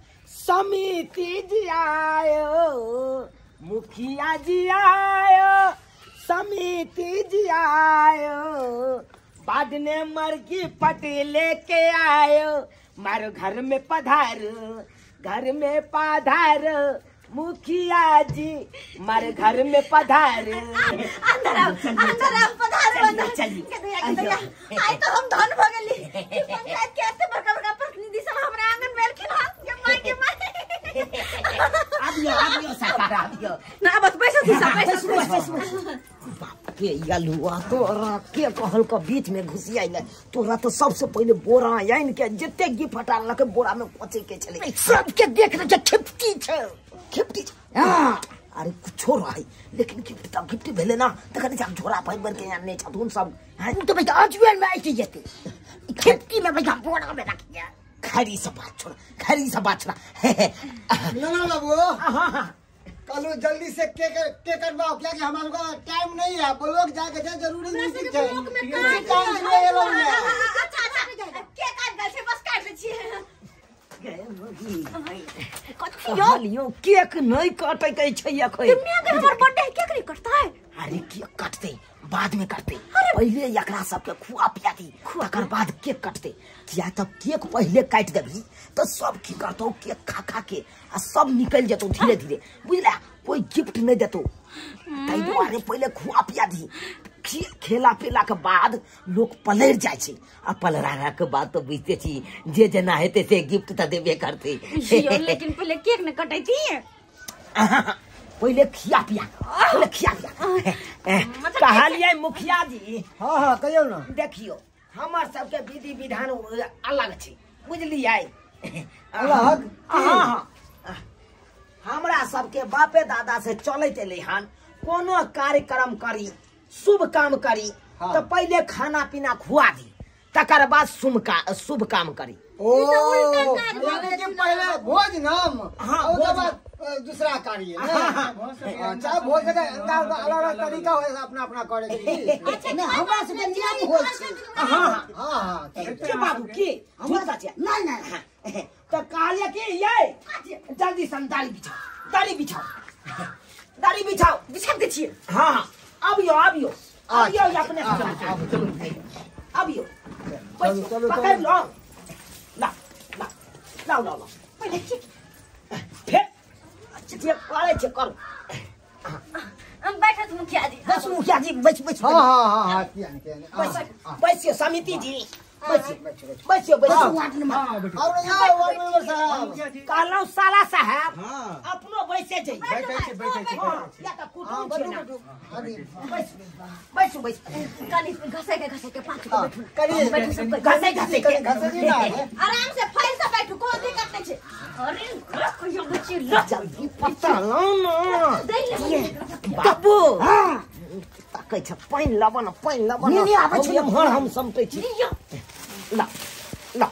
समिति जी आयो मुखिया जी आयो समिति जी आयो बाद ने मर्गी पटेले के आयो मारो घर में पधार घर में पधार मुखिया जी मारे घर में पधार अंदर आओ अंदर आओ पधारो अंदर चलिए आई तो हम धन भ गेली कि पंचायत के एते बड़का बड़का प्रतिनिधि सब हमरा आंगन में एलखिन हां के माय के माय आबियो आबियो सरकार आबियो ना बस पैसा दिसा पैसा बाप के यलुआ तोरा के कहल के बीच में घुसियाइले तोरा तो सबसे पहले बोरा आइन के जते गिफ्ट हटाल के बोरा में कोचे के छले सब के देख रहे खिपटी छै खिपटी हां अरे कुछ रही लेकिन गिफ्ट तब गिफ्ट भेले ना त कनी हम झोरा पहिर बन के आने छथुन सब तो भाई अजवेल में आइते जेते खिपटी में भाई बोरा में रखिया खरी से बात छोड़ खरी से बात छोड़ ना ना बाबू हां हां कल जल्दी से के के करवाओ क्या कि हमारे को टाइम नहीं है ब्लॉक जाके जाए जरूरी मीटिंग है इसी टाइम से ये लोग है अच्छा अच्छा के काट गल से बस काट ले छिए कथि यो लियो केक नहीं काटे के छै अखै दुनिया के हमर बर्थडे केक नहीं कटता है अरे केक काटते बाद में काटते पहले एकरा सबके खुआ पिया दी तकर बाद केक काटते या तब केक पहले काट देबी तो सब की करतो केक खा खा के आ सब निकल जतो धीरे धीरे बुझला कोई गिफ्ट नहीं देतो ताई दुआरे पहले खुआ पिया दी खेला पीला के बाद लोग पलर जाय छै आ पलराला के बाद तो बुझते छी जे जना हेते से गिफ्ट त देबे करते लेकिन पहले केक न कटैती पहले खिया पिया पहले खिया पिया कहलिए मुखिया जी हां हां कहियो ना देखियो हमर सबके विधि विधान अलग छै बुझलियै अलग हाँ हमरा सबके बापे दादा से चलते एलै हन कोनो कार्यक्रम करी शुभ काम करी हाँ। तो पहले खाना पीना खुआ दी तकर बाद शुभ का शुभ काम करी ओ यानी कि पहले भोज नाम हाँ, उसके भोज बाद अ, दूसरा कार्य हाँ, हाँ। अच्छा भोज का अलग अलग तरीका होगा अपना अपना करे के नहीं हमरा से नियम होय छै हाँ हाँ हाँ हाँ के बाबू की हमर बच्चा नहीं नहीं तो कहलिए कि ये जल्दी सन दाढ़ी बिछाओ दाढ़ी बिछाओ दाढ़ी बिछाओ बिछा दे छियै हाँ हाँ अबियो अबियो अबियो अपने अबियो चलो, चलो, पकड़ लो ला ला ला ला ला पहिले की फिर जे करे छे करू हम बैठत मुखिया जी बस मुखिया जी बैठ बैठ हाँ हाँ हाँ हाँ किया नहीं किया नहीं बैठ बैठिए समिति जी बैठिए बैठिए बैठिए वार्ड नंबर और यहाँ वार्ड मेंबर साहब कहलौ साला साहब हाँ अपनो बैठे जाइए बैठे छी बैठे छी हाँ, या तो हाँ कुटुम छे बटू ना बटू अभी बैठो बैठो काली घसे के घसे के पाँच को हाँ, बैठू करिए बैठू सब बैठू। घसे घसे के घसे जी ना है आराम से फैल से बैठू कोई दिक्कत नहीं छे अरे कहियो बच्ची लग जल्दी पता लो ना दे ले बाबू हां ताकै छ पाइन लबन न पाइन लबन नहीं, नहीं, आबै छै। हम हम समटै छी लियो ला ला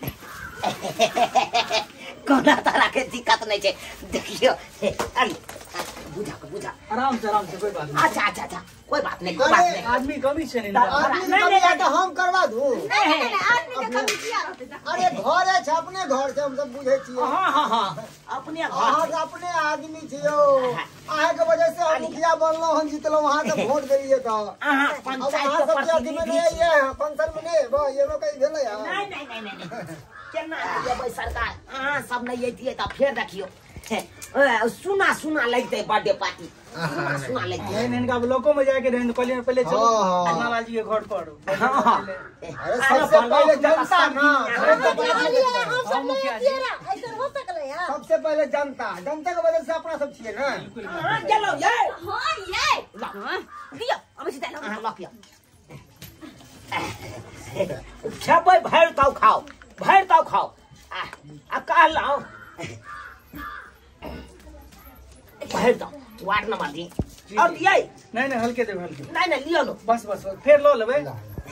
कोना तरह के दिक्कत नहीं छे देखियो अरे बुझा बुझा आराम से आराम से कोई बात नहीं अच्छा अच्छा अच्छा कोई बात नहीं कोई बात नहीं आदमी कमी से नहीं आदमी नहीं, कभी नहीं, आता हम करवा दूं नहीं नहीं नहीं, आदमी के कमी किया रहते जा अरे घर है अपने घर से हम सब बुझे छियै हाँ हाँ हाँ अपने अहाँ घर अपने आदमी छियो अहाँ के वजह से हम मुखिया बनलो हम जीतलो वहां तक वोट देलिए तो अहाँ अब पंचायत अहाँ के सब अथी में प्रतिनिधि नहीं छी। ये फंक्शन में नहीं बो ये लोग कहीं भेले नहीं है नहीं नहीं नहीं नहीं केना जेबै सरकार अहाँ सब नहीं अइतियै तऽ फेर देखियो ए, सुना सुना लगते बर्थडे पार्टी सुना सुना लगते नहीं इनका ब्लॉकों में जाके रहें तो पहले पहले चलो हाँ, हाँ। अन्नालाल जी के घर पर हाँ हाँ अरे सबसे पहले जनता ना सबसे पहले जनता। हाँ मुखिया जी ऐसा हो सकले है सबसे पहले जनता जनता के वजह से अपना सब छियै ना हाँ चलो ये हां ये हां दियो अब से दे लो अहाँ लऽ खेबै भरि ताव खाओ भरि ताव खाओ आ आ कहलौ भरि ताव वार्ड नंबर दी और दियै नहीं नहीं हल्के दे हल्के नहीं नहीं लियो लो बस बस बस, फिर लो लेबे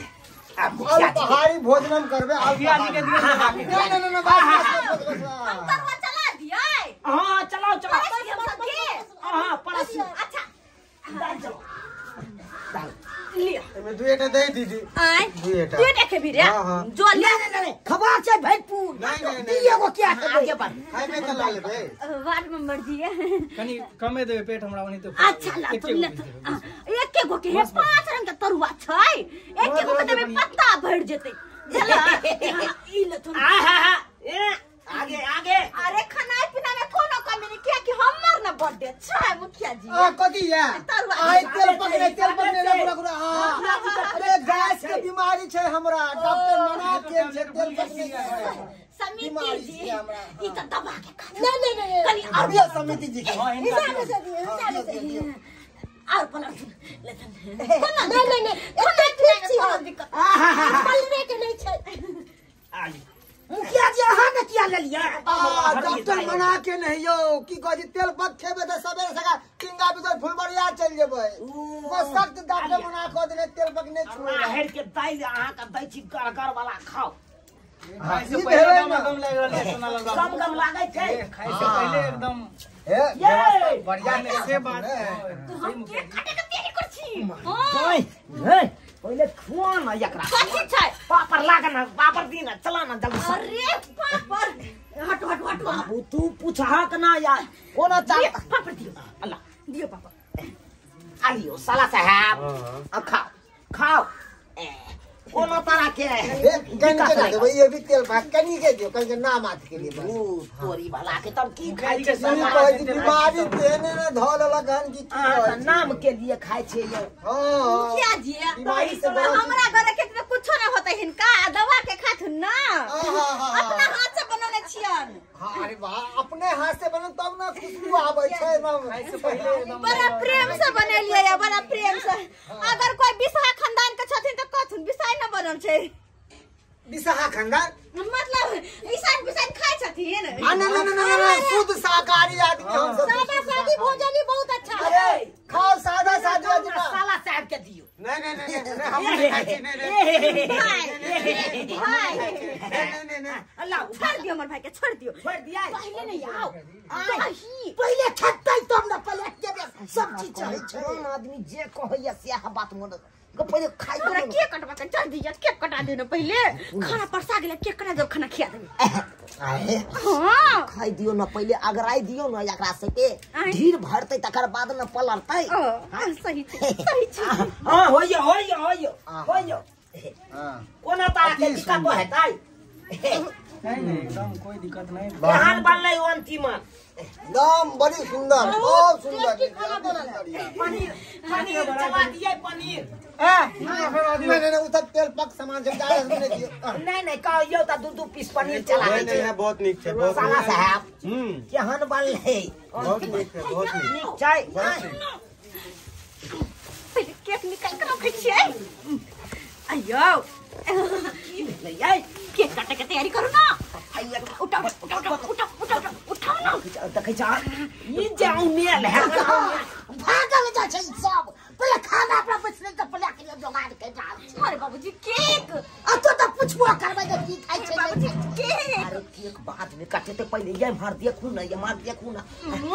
आ और मुखिया जी पहाड़ी भोजनम करबे और मुखिया जी के दिए लगा के नहीं नहीं नहीं बस बस बस हम करवा चला दिए हाँ चलाओ चलाओ पड़ोसी हम सबके हाँ पड़ोसी अच्छा दाल चलो दाल लियो मैं दुएटा दे दीदी आय दुएटा तू देखे भी रे हाँ, हाँ। जो लियो नहीं नहीं नहीं खबर छै भैपुर नहीं नहीं दिए वो क्या है आगे बढ़ खाई में तो ला लेबे वार्ड मेंबर जी है कनी कमे देबे पेट हमरा वनी तो अच्छा ला तो ले एक एक गो के है पांच रंग के तरुआ छै एक एक गो के देबे पत्ता भर जेते चला ई ले तो आ हा हा ए आगे आगे अरे खाना पीना में कोनो कमी नहीं किया कि हमर ना बर्थडे छै मुखिया जी आ कथी है तरुआ आई तेल पकड़े तेल पकड़े रे पूरा पूरा हां अरे गैस के बीमारी छै हमरा डॉक्टर मना के छै तेल पकड़े के समिति बीमारी जी छै हमरा ई त दबा के खा नहीं नहीं नहीं कनी और अभी समिति जी के हां इनका हिसाब से दिए हिसाब से दिए और पलट ले नहीं नहीं नहीं खाना ठीक छी हम दिक्कत पलरे के नहीं छै आगे मुखिया जी अहाँ ने किया ले लिया आ डॉक्टर मना के नहीं यो की कहै छै तेल पक खेबे त सबेरे सका टिंगा भीतर फुलबरिया चल जेबै बस सख्त डॉक्टर मना क देने तेल पक नहीं छुए राहड़ के दाल अहाँ के दै छी गरगर वाला खाओ खाए से ई पहले भेलै दम ना। दम लग रहल है सोनालाल कम बाबू कम लागे छै खाए से पहले एकदम हे ये बढ़िया बढ़िया से बात है हम के काटे के तैयारी कर छी हां ओए हे पहिले खुआ न एकरा कथि छै पापर लाग न पापर दी न चला न जल्दी से अरे पापर हट हट हट बाबू तू पूछा क ना यार कोना चाल पापर दियो अल्लाह दियो पापर आलियो साला साहब अब खाओ खाओ ए, कोनो तरह के कनी के देबै ये भी तेल भाग कनी के दियो कनी के नाम आत के लिए बस ओ तोरी भला के तब की खाइ छै सुन सरकार? कहै छै बीमारी तेने ने ध लेलक हन की की अहाँ कहै तऽ नाम के लिए खाइ छै यौ हां मुखिया जी बीमारी से तो हमरा घरे के तो कुछो नहीं होता हिनका दवा के खाथुन ना अपना हाथ से बनौने छियन हां अरे वाह अपने हाथ से बनल तब ना खुशबू आबै छै ना खाए से पहले एकदम बड़ा प्रेम से बनेलिए या बड़ा प्रेम से अगर कोई बिसहा खानदान के छथिन तो हथुन बिसाई न बनल छै विशाखा खानदान मतलब ईसान बिसान खाए छथिन आ ना ना ना ना शुद्ध शाकाहारी आदमी हम सब सादा सादी भोजन ही बहुत अच्छा है अरे खाओ सादा सादा आदमी साला साहब के दियो नहीं नहीं नहीं नहीं हम नहीं खाई छी नहीं नहीं भाई नहीं नहीं नहीं अल्लाह छोड़ दियो हमर भाई के छोड़ दियो छोड़ दिया पहले नहीं आओ दही पहले खत्तै तब न पहले के सब चीज चाहे छै छोड़ आदमी जे कहैया से बात मन को पहले खाई तोरा केक कटवा के चल दिया केक कटा दे न पहले खाना परसा गेले केक कटा दे खाना खिया देबे आहे हां खाई दियो ना पहले अगराई दियो ना एकरा से के ढीर भरतै तकर बाद न पलरतै हां सही छै सही छै हां होइयो होइयो होइयो होइयो हां कोना ता के दिक्कत हेतै नहीं नहीं एकदम कोई दिक्कत नहीं केहन बनलै अंतिम एकदम बड़ी सुंदर बहुत सुंदर पनीर पनीर चला दिए पनीर नहीं नहीं नहीं उधर तेल पक सामान से डाल नहीं दियो नहीं नहीं कहियो त दू दू पीस पनीर चला नहीं दे नहीं बहुत नीक छै बहुत साला साहब हम्म केहन बनलै बहुत नीक छै बहुत नीक नीक छै पहले केक निकाल के रखै छियै अयो की भेलै ये केक काटे के तैयारी करू ना उठाओ उठाओ उठाओ उठाओ उठाओ ना देखै छ ई जाऊ मेल है भागल जा छै सब पहले खाना अपना बचले त पहले के जोगाड़ के डाल अरे बाबूजी केक आ तो त पुछबो करबै त की खाइ छै बाबूजी केक अरे केक बाद में काटे ते पहले ये मार देखू ना ये मार देखू ना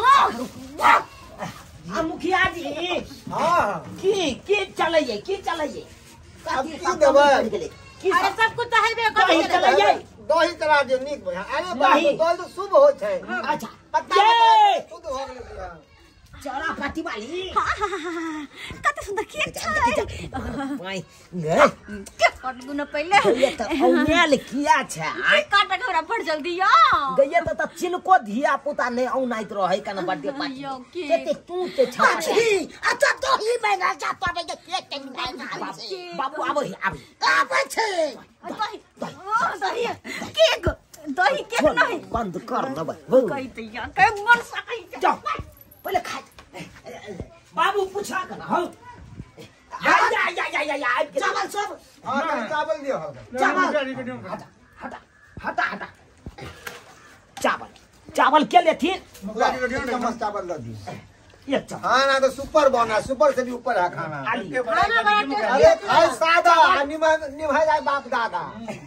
आ मुखिया जी हां की की चलैये की चलैये अब की देबै की अरे सब कुछ तो है दही चलैये दही चला दियो नीक भैया अरे बाप दही। दही तो शुभ होय छै अच्छा पत्ता ये शुद्ध हो गेलै चरा पाती वाली कते सुंदर केक छै भाई गए केक काट दू न पहले गए त औनेल किया छै केक काटे के हमरा बड़ जल्दी या गए त त चिनको धिया पुता नै औनाइत रहै कन बर्थडे पार्टी यो, के? केते तू ते छ आ तो दही में ना जा तबे के केक के खाइ छै बाबू आबै आबै आबै छै दही दही केक दही केक नहीं बंद कर न भाई कहि दैया के मन सकै जाओ पहले खा बाबू पूछा कर हो या या या या या या चावल सब हां कनी चावल दियो हल्का चावल हटा हटा हटा हटा चावल चावल के लेथिन चम्मच चावल दे दियो एक चावल खाना तो सुपर बना सुपर से भी ऊपर है खाना आली खाना बड़ा टेस्टी अरे खाए सादा निभा निभाई जाए बाप दादा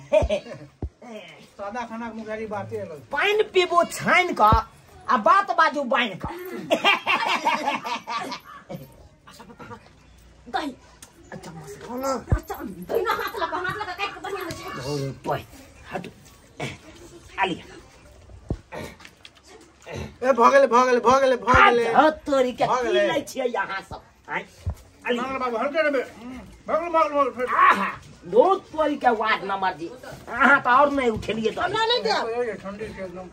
सादा खाना मुगारी बातें अलग पानी पीबो छाइन का आ बात बाजू बाइन का दही अच्छा मसाला दही ना हाथ लगा हाथ लगा काट के बढ़िया से हो पोय हट आली ए भ गेले भ गेले भ गेले भ गेले आ तोरी के भऽ की गेलै। लै छियै यहाँ सब आइ आली मंगल बाबू हल्के रे भगल भगल भगल फिर आहा दो तोरी के वार्ड नंबर जी अहाँ तो और नहीं उठेलिए तो हमरा नहीं दिया ये ठंडी के एकदम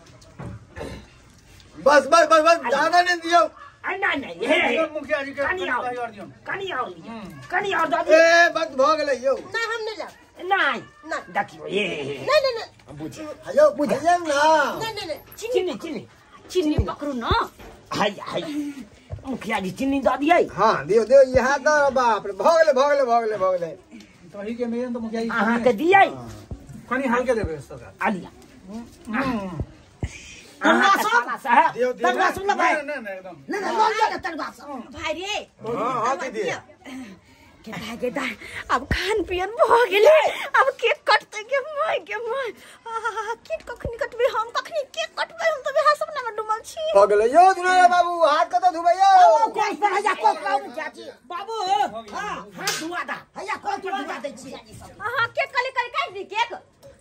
बस बस बस बस ज्यादा नहीं दियो आ नहीं नहीं हे एकदम मुखिया जी के कनी आओ दही और दियो कनी आओ कनी आओ दादी ए बस भ गेले यो ना हम नहीं जा नहीं ना देखियो ये नहीं नहीं नहीं बुझी आयो बुझिए ना नहीं नहीं नहीं चीनी चीनी चीनी पकड़ू ना हाय हाय मुखिया जी चीनी दे दिए हां दियो दियो यहाँ तो बाप रे भ गेले भ गेले भ गेले भ गेले दही के मेन तो मुखिया जी अहाँ के दिए कनी हल्के देबे सरकार आलिया अहाँ के साला साहब दियो दियो तनवा सुन ले भाई नहीं नहीं नहीं एकदम ना ना लोग जा तनवा सब भाई रे हां हां दीदी के दागे दा अब खान पियन भ गेले अब केक कटते के माय के माय आ केक कखनी कटबे हम कखनी केक कटबे हम तो बिहार सब ना में डुमल छी भ गेले यो दुनिया बाबू हाथ कत धुबैयो कोई पर या कोई काम चाची बाबू हां हाथ धुआ दा या कोई पर दुआ दे छी हां केक कले कले काट दी केक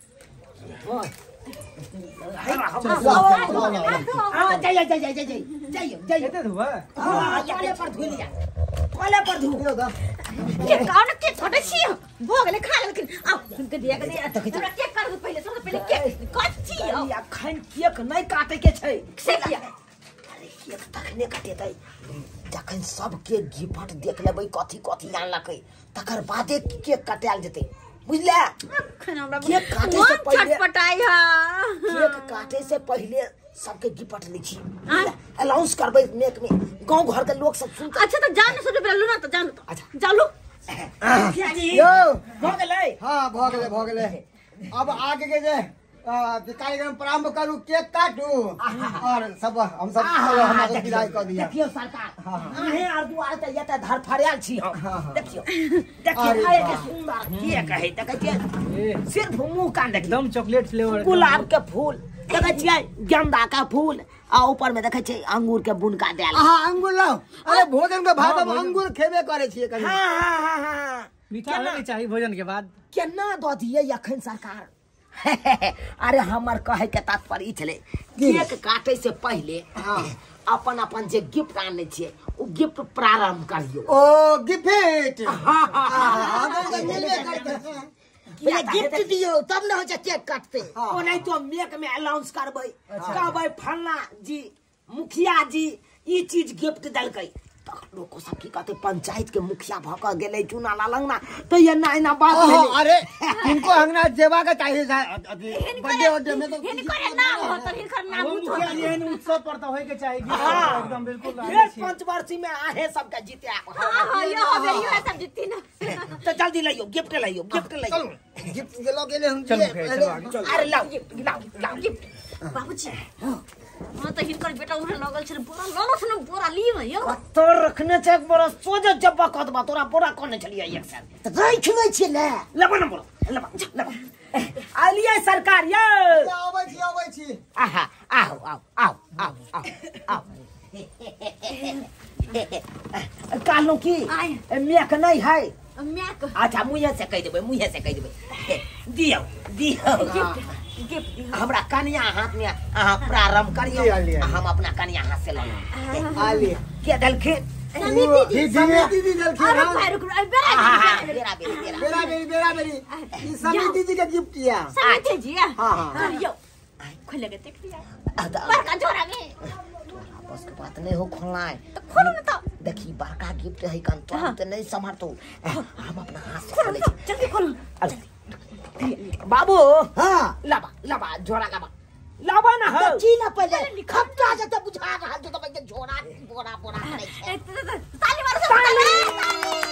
हां जाइए जाइए जाइए जाइए जाइए केते धुबा हां कोले पर धुई लिया कोले पर धु केक काउन केक कटे छी भ गेले खा लेकिन आ के दिया के दिया हमरा केक कर दू पहले सबसे पहले केक कट छी या खान केक नहीं काटे के छै से किया अरे केक तखने काटेतै जखन सब केक गिफ्ट देख लेबै कथी कथी आनलकै तकर बादे केक कटाल जेतै बुझले खाना हमरा केक काटे से पहले छटपटाई हा केक काटे से पहले सबके गिफ्ट लै छी अनाउंस करबै नेक में गांव घर के लोग सब सुनते अच्छा तो जान सब पहले लो ना तो जान तो अच्छा। जालो मुखिया जी यो हो गेलै हाँ भ गेलै भ गेलै अब आगे के जे अ, कार्यक्रम प्रारंभ करू केक काटू और सब हम सब चलो हमरा के विदाई कर दिया देखियो सरकार अहे आर दुआर त एते धर फरियाल छी हम हाँ, हाँ। देखियो देखियो अरे आए के वाह। सुंदर केक है देखे छियै सिर्फ मुंह कान देखियो एकदम चॉकलेट फ्लेवर गुलाब के फूल देखे छियै गेंदा का फूल आ ऊपर में देखे छियै अंगूर के बुनका देल हाँ अंगूर लाओ अरे भोजन के बाद हम अंगूर खेबे करे छियै कभी हाँ हाँ हाँ हाँ मीठा नहीं चाहिए भोजन के बाद केना दऽ दिए अखन सरकार अरे हमर कहे के तात्पर्य ई छलै केक काटे से पहले अपन अपन जे गिफ्ट आने छियै ओ गिफ्ट प्रारंभ करियो ओ गिफ्ट हाँ हाँ हाँ अगर तो मिलबे करते पहले गिफ्ट दियो तब ना हो जाए केक काटते ओ नहीं तो मेक में अनाउंस करबै कहबै फलना जी मुखिया जी ई चीज गिफ्ट देलकै लोग सब की कहते पंचायत के मुखिया भक गेले चुना ललंग ना तो ये ना ना बात ओहो, भेलै अरे इनको अंगना जेवा के चाहिए बर्थडे वर्थडे में तो हिनकर नाम हो तो हिनकर नाम वो हो मुखिया जी एहन उत्सव पर तो होय के चाहिए हाँ। एकदम बिल्कुल फिर आने छियै। पंचवर्षी में आहे सबके जीते हां हां यो हो गई है सब जीती ना तो जल्दी लाइयो गिफ्ट लाइयो गिफ्ट लाइयो गिफ्ट गेलो गेले हम चलो मुखिया चलो आगे चलो अरे लाओ गिफ्ट लाओ लाओ गिफ्ट बाबूजी हां तो हिनकर बेटा उहे लगल छ बोरा ललो छ बोरा लियो यो तो रखने से एक बड़ा सोजे जब कहत बा तोरा बोरा कोने चलिए एक साथ तो रख ले छी ले लेबा ना बोरा लेबा लेबा आलिए सरकार यो आबै छी आबै छी आहा आओ आओ आओ आओ आओ आओ कालू की आय। मेक नहीं है मैक अच्छा मुझे से कह देबै मुझे से कह देबै दियो दियो गिफ्ट दियो हमरा कन्या हाथ में अहाँ प्रारंभ करियो लिया, लिया। हम अपना कन्या हाथ से लेलो आ ले के देलखिन समिति जी समिति दी देलखिन अरे हाँ। भाई रुक बेरा आहा, बेरा बेरा बेरा बेरा बेरा बेरी बेरा बेरी ई समिति जी के गिफ्ट किया समिति जी हाँ, हाँ। यो खोल के देख लिया अदा- बड़का झोरा में आपस के बात नहीं हो खोलना है तो खोलो ना तो देखी बड़का गिफ्ट है कन तो हम तो नहीं संभालतो हम अपना हाथ से खोलो खोले ना तो जल्दी खोलो अरे, बाबू हां लाबा लाबा झोरा लाबा लाबा ना हो ची ना पहले खपटा से तो बुझा रहा तो मैं झोरा बोरा बोरा करे छे ए, त- त- त- ताली मारो सब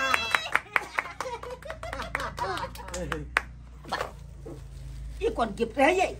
ये कौन गिफ्ट है ये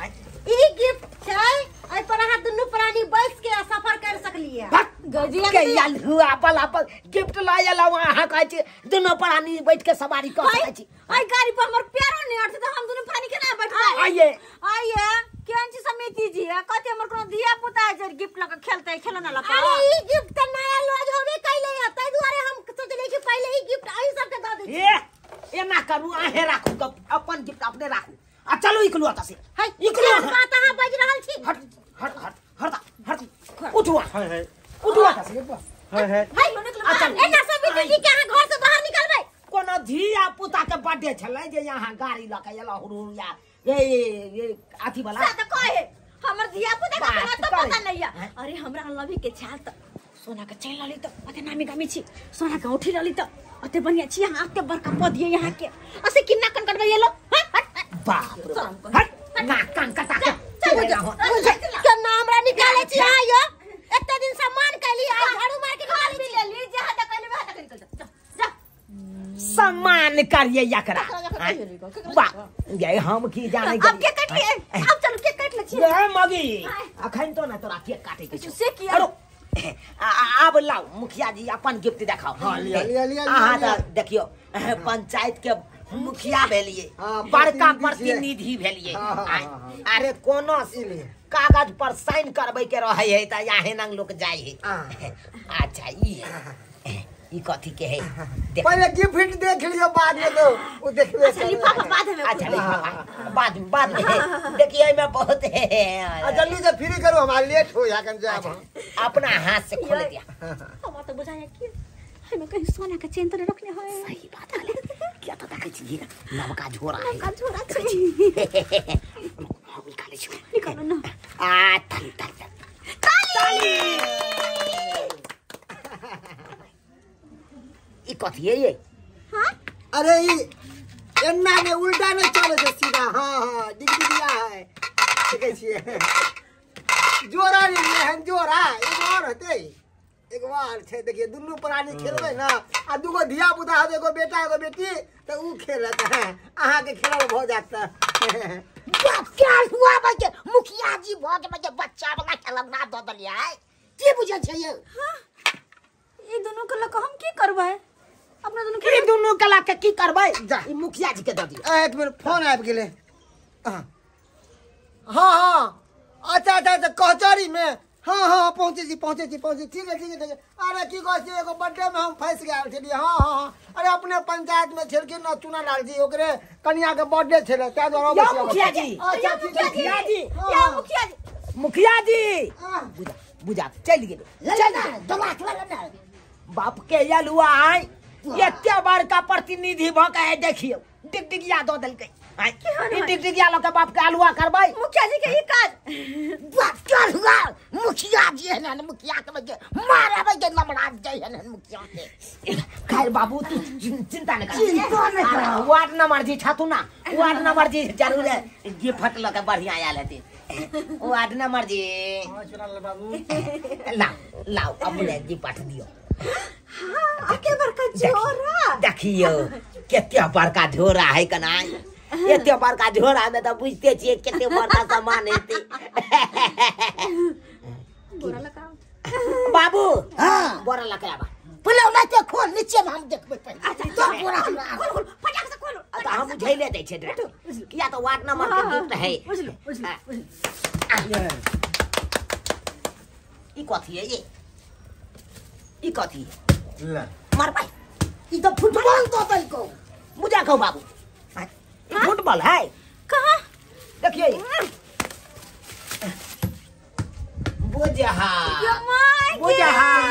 ई गिफ्ट छै एहि पर अहाँ दुनू प्राणी बैस के सफर कर सकलिए गजिया के याल हुआ पल पल गिफ्ट लाया ला वहां कहै छी दोनों प्राणी बैठ के सवारी कर सकै छी आई गाड़ी पर हमर पैरो नहीं अटते तो हम दोनों पानी के ना बैठते आइए आइए केहन छी समिति जी कते हमर कोनो धिया पुता है जे गिफ्ट लगा खेलते खिलौना लगा अरे ई गिफ्ट त नया लॉज होबे कैले है ताहि दुआरे हम सोचले कि पहले ई गिफ्ट अही सबके दऽ दै ए एना करू आहे राखू गप अपन गिफ्ट अपने राखू आ चलो इकलू आता से है इकलू बात अहाँ बाज रहल छी हट हट हट हट हट उठवा है है उठवा आता से है है अच्छा एना समिति जी के अहाँ घर से बाहर निकलबै कोनो धिया पुता के बर्थडे छलै जे यहाँ गाड़ी लऽ के एला हुरुरिया ये ये अथी वाला सा त कहे हमर धिया पुता के बात बात तो करे। पता नहीं है अरे हमरा लभी के छाल त सोना के चैन लली त अते नामी गामी छी सोना के उठी लली त अते बढ़िया छी यहाँ अते बड़का पद ये यहाँ के असे किन्ना कन कटबै येलो बाप रे बाप। हट ना कान कटा के चल चल रहा के नाम हमरा निकाले छी आयो एते दिन सम्मान कैली आई झाड़ू मार के खाल भी ले ली जहां तक कहले वहां तक निकल जा जा सम्मान करिए एकरा वाह ये हम की जाने अब के कट लिए अब चलो के कट ले छी ये मगी अखन तो ना तोरा केक काटे के छौ से किया अरो आ- आ- अब लाओ मुखिया जी अपन गिफ्ट दिखाओ हाँ, लिया, लिया, लिया, अहाँ लिया। तो देखियो पंचायत के मुखिया भेलिए हाँ, बड़का प्रतिनिधि प्रतिनिधि भेलिए हाँ, हाँ, आय, हाँ, अरे कोनो इसीलिए कागज पर साइन करबै के रहे है त याहे नंग लोग जाय है हाँ। अच्छा ई है ई कथी के है देख पहले गिफ्ट देख लियो बाद में तो वो देखबे अच्छा लिफाफा बाद में अच्छा लिफाफा बाद में बाद में है देखिए एमे बहुत आ, है जल्दी से फ्री करो हमारा लेट हो या कन जाब हम अपना हाथ से खोल दिया हम तो बुझाया कि हमें कहीं सोना का चेन तो रखले है सही बात है क्या तो देखै छी नवका झोरा है का छोरा छी हम निकाले छी निकालो ना आ ताली ताली ई कथी है ये हां अरे ये एन्ना में उल्टा नहीं चले छै सीधा हाँ हाँ डिगडिगिया है देखे छिए जोरा नहीं है जोरा ये और होते एक बार छे देखिए दुनू प्राणी खेलबे ना आ दुगो धिया पुता है एगो बेटा एगो बेटी तो ऊ खेलत है अहाँ के खेलल भ जात क्या हुआ बजे मुखिया जी भ के बजे बच्चा वाला खेलना द दलिया की बुझे छै ये ई दोनों के लक हम की करबै अपना दोनों की दोनों के लक की करबै ई मुखिया जी के द दी एक मिनट फोन आबि गेले हां हां अच्छा अच्छा कचहरी में हाँ हाँ पहुंचे जी पहुंचे जी पहुंचे ठीक है ठीक है ठीक है अरे की कह छी एगो बर्थडे में हम फंस गए छलिए हाँ हाँ हाँ अरे अपने पंचायत में छलखिन ना चुना लाल जी ओकरे कन्या के बर्थडे छले त्या द्वारा या मुखिया जी अच्छा ठीक है मुखिया जी या मुखिया जी मुखिया जी बुझा बुझा चल गेल चल दवा चला ना बाप के यलुआ आई एते बार का प्रतिनिधि भ के देखियो टिकटिकिया द देलकै आई टिकटिकिया लोग के बाप के अलुआ करबै मुखिया जी के ई काज बाप कर हुआ मुखिया जी है ना मुखिया के बजे मारे बजे नमरा जाय है ना मुखिया के खैर बाबू तू चिंता न कर चिंता न कर वार्ड नंबर जी छातू ना वार्ड नंबर जी जरूर है ये फटलो के बढ़िया आया लेते वार्ड नंबर जी हां चुनालाल बाबू लाओ लाओ अपने जी पाठ दियो हां आके बड़का झोरा देखियो केते बड़का झोरा है कना एते बड़का झोरा में तो बुझते छिए केते बड़का सामान हेते बोरा लगा बाबू हां बोरा लगाबा पहले ना के खोल नीचे में हम देखबै पहले अच्छा तो बोरा खोल खोल फटाक से खोल अब हम झैले दै छै किया तो वार्ड नंबर के गिफ्ट है बुझलो बुझलो ई कथि है ये ई कथि ले मार भाई ई तो फुटबॉल तो तल को बुझा कहो बाबू ये फुटबॉल है कहां देखिए बुझा यमाई बुझा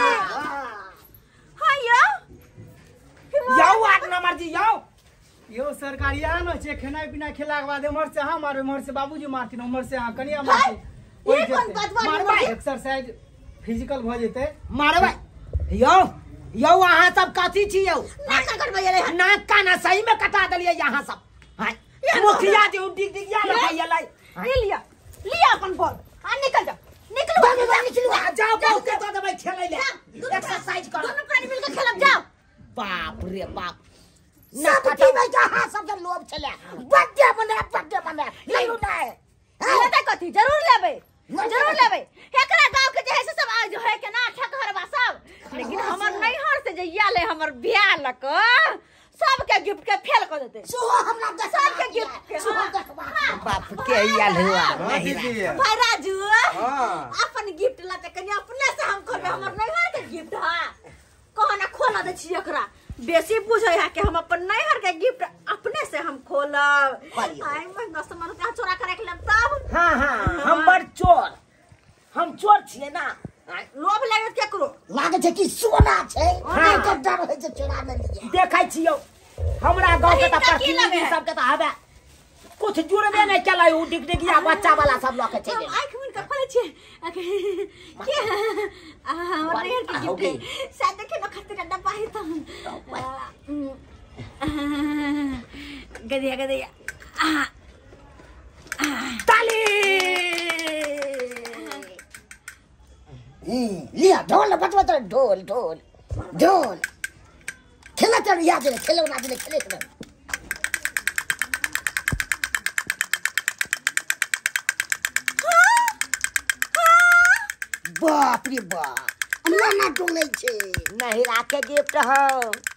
हां यो जाओ वार्ड नंबर जी जाओ यो सरकारी आनो छे खाना पीना खेला के बाद उमर से हम मारे उमर से बाबूजी मारथिन उमर से हां कनिया मारथिन ये कौन बात मारबा एक्सरसाइज फिजिकल भ जेते मारबा यो यो वहां सब कथि छी यो ना करबै रे नाक काना सही में कटा दलिए यहां सब हां मुखिया जी डिग डिग या लगाइले ले लिया लिया अपन बॉल हां निकल जा निकलो बाबू निकलो जाओ जाओ के तो दबाई खेलै ले एक्सरसाइज करो दोनों प्राणी मिलकर खेलब जाओ बाप रे बाप ना कटा भाई जहां सब के लोभ चले बर्थडे बने बर्थडे बने लेलु ना लेते कथि जरूर लेबै जरूर लेबै एकरा गांव के जे है से सब आज है के ना ठकहरवा सब लेकिन हमर नैहर से जे याले हमर बियाह लक सब के गिफ्ट के फेल कर देते सो हमरा दस सब के गिफ्ट के सो देखबा बाप के याल हुआ नहीं भाई राजू हां अपन गिफ्ट लाते कनी अपने से हम करबे हमर नैहर के गिफ्ट हां कहना खोला दे छी एकरा बेसी पूछै है कि हम अपन नैहर के गिफ्ट अपने से हम खोलब आई मैं दस मन का चोरा करे के लब तब हां हां हम बड़ चोर हम चोर छिए ना लोभ लागत केकरो लागे छै कि सोना छै हां के डर होय छै चोरा न लिए देखै छियो हमरा गांव के त प्रतिनिधि सब के त हबे कुछ जुड़बे नहीं केलै उ डिगडिगिया बच्चा वाला सब लोग के छै आंख मुन के खोले छी के हमर नैहर के गिफ्ट शायद देखे न खतरा डब्बा है त गदिया गदिया ताली लिया ढोल बजवा तो ढोल ढोल ढोल खेला चल याद ले खेलो ना दे खेले खेले बाप रे बाप ना ना डोले छे नहीं राखे गिफ्ट हो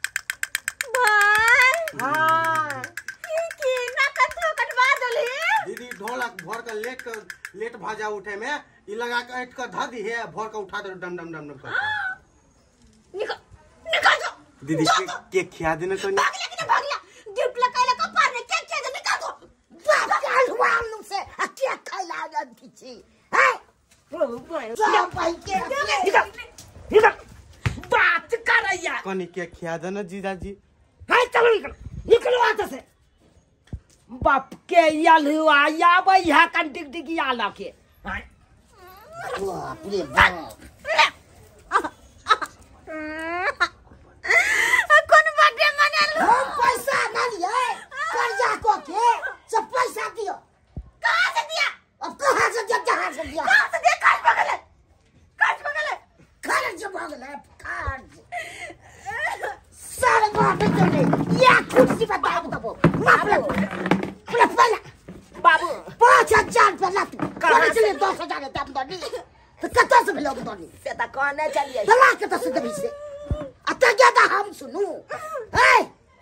भाई हां की ना कतरो कटवा दली दीदी ढोलक भर के लेट कर लेट भाजा उठे में ई लगा के ऐठ के ध दी है भर के उठा दे डम डम डम डम निकल निकल जा दीदी के केक खिया देने तो भाग ले कि भाग ले गिफ्ट लगाइला कपार में केक के निकाल दो बाप काल हुआ हम से केक खाइला गंती छी हैं सब भाई के निकल निकल बात करैया कनी केक खिया देना जीजाजी हाय चलो निकल निकलो आता से बाप के याल हुआ या भाई हा कन टिक टिक या लाके हाय बाप रे बाप कौन बर्थडे मनालू हम पैसा ना लिए कर्जा को के सब पैसा दियो कहां से दिया अब कहां से दिया कहां से दिया कहां से दिया काट पकड़ ले काट पकड़ ले घर से भाग भगले काट सारे बाप चले या कुर्सी पे दाब दबो बाबू पूरा पहला बाबू पाँच हजार पे लत कहाँ चले दस हजार है तब दनी तो कत्ता से मिलोगे दनी से ता कहने चलिए तला के तो से से अतः क्या था हम सुनू है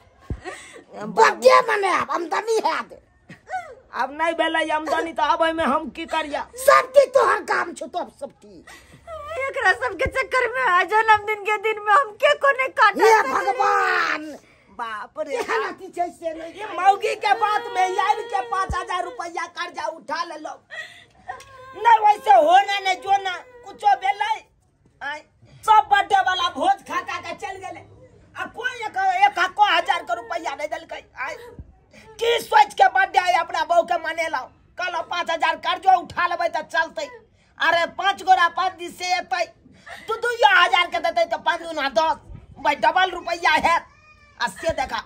बच्चे मने अब आमदनी है अब नहीं बेला आमदनी तो अब में हम की करिया सबकी तो हर काम छो तो सबकी एकरा सब के चक्कर में आ जन्मदिन के दिन में हम के कोने काटा हे भगवान बाप रे हालाती जैसे नहीं ये मौगी के बात में यार के पाँच हजार रुपया कर्जा उठा ले लो नहीं वैसे होना नहीं जो ना कुछ बेला सब बर्थडे वाला भोज खा खा के चल गए अब कोई एक एक हको हजार का रुपया नहीं दिल गई की सोच के बर्थडे आए अपना बहू के मने लाओ कल पाँच हजार कर्जो उठा लेबे तो चलते अरे पाँच गोरा पाँच दिन से एतै तू दू हजार के देते तो पाँच दूना दस भाई डबल रुपया है से देखा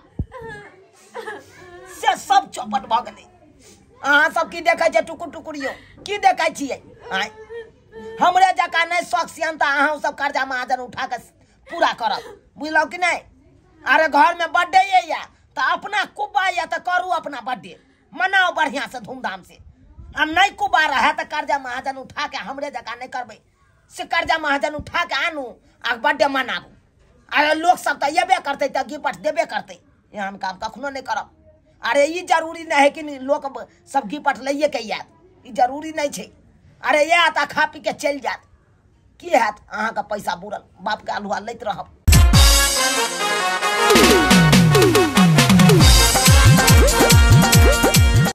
से सब चौपट भ गए अहाँ सब की देखे छे टुकुर टुकुरियो की देखे छिए हमरे जका नहीं शौक सियन तो अहाँ सब कर्जा महाजन उठा के पूरा करब बुझलो कि नहीं अरे घर में बर्थडे ये या तो अपना कुब्बा या तो करू अपना बर्थडे मनाओ बढ़िया से धूमधाम से हम नहीं कुबा रहा तो कर्जा महाजन उठा के हमरे जका नहीं करबे से कर्जा महाजन उठा के आनू आ बर्थडे मनाबू अरे लोग सब तो येबे करते तो गिफ्ट देबे करते यहाँ हम काम कखनो नहीं करब अरे ये जरूरी नहीं है कि लोग सब गिफ्ट लइए के याद ये जरूरी नहीं है अरे ये आता खा पी के चल जात की हैत अहाँ का पैसा बुरल बाप के आलुआ लैत रहब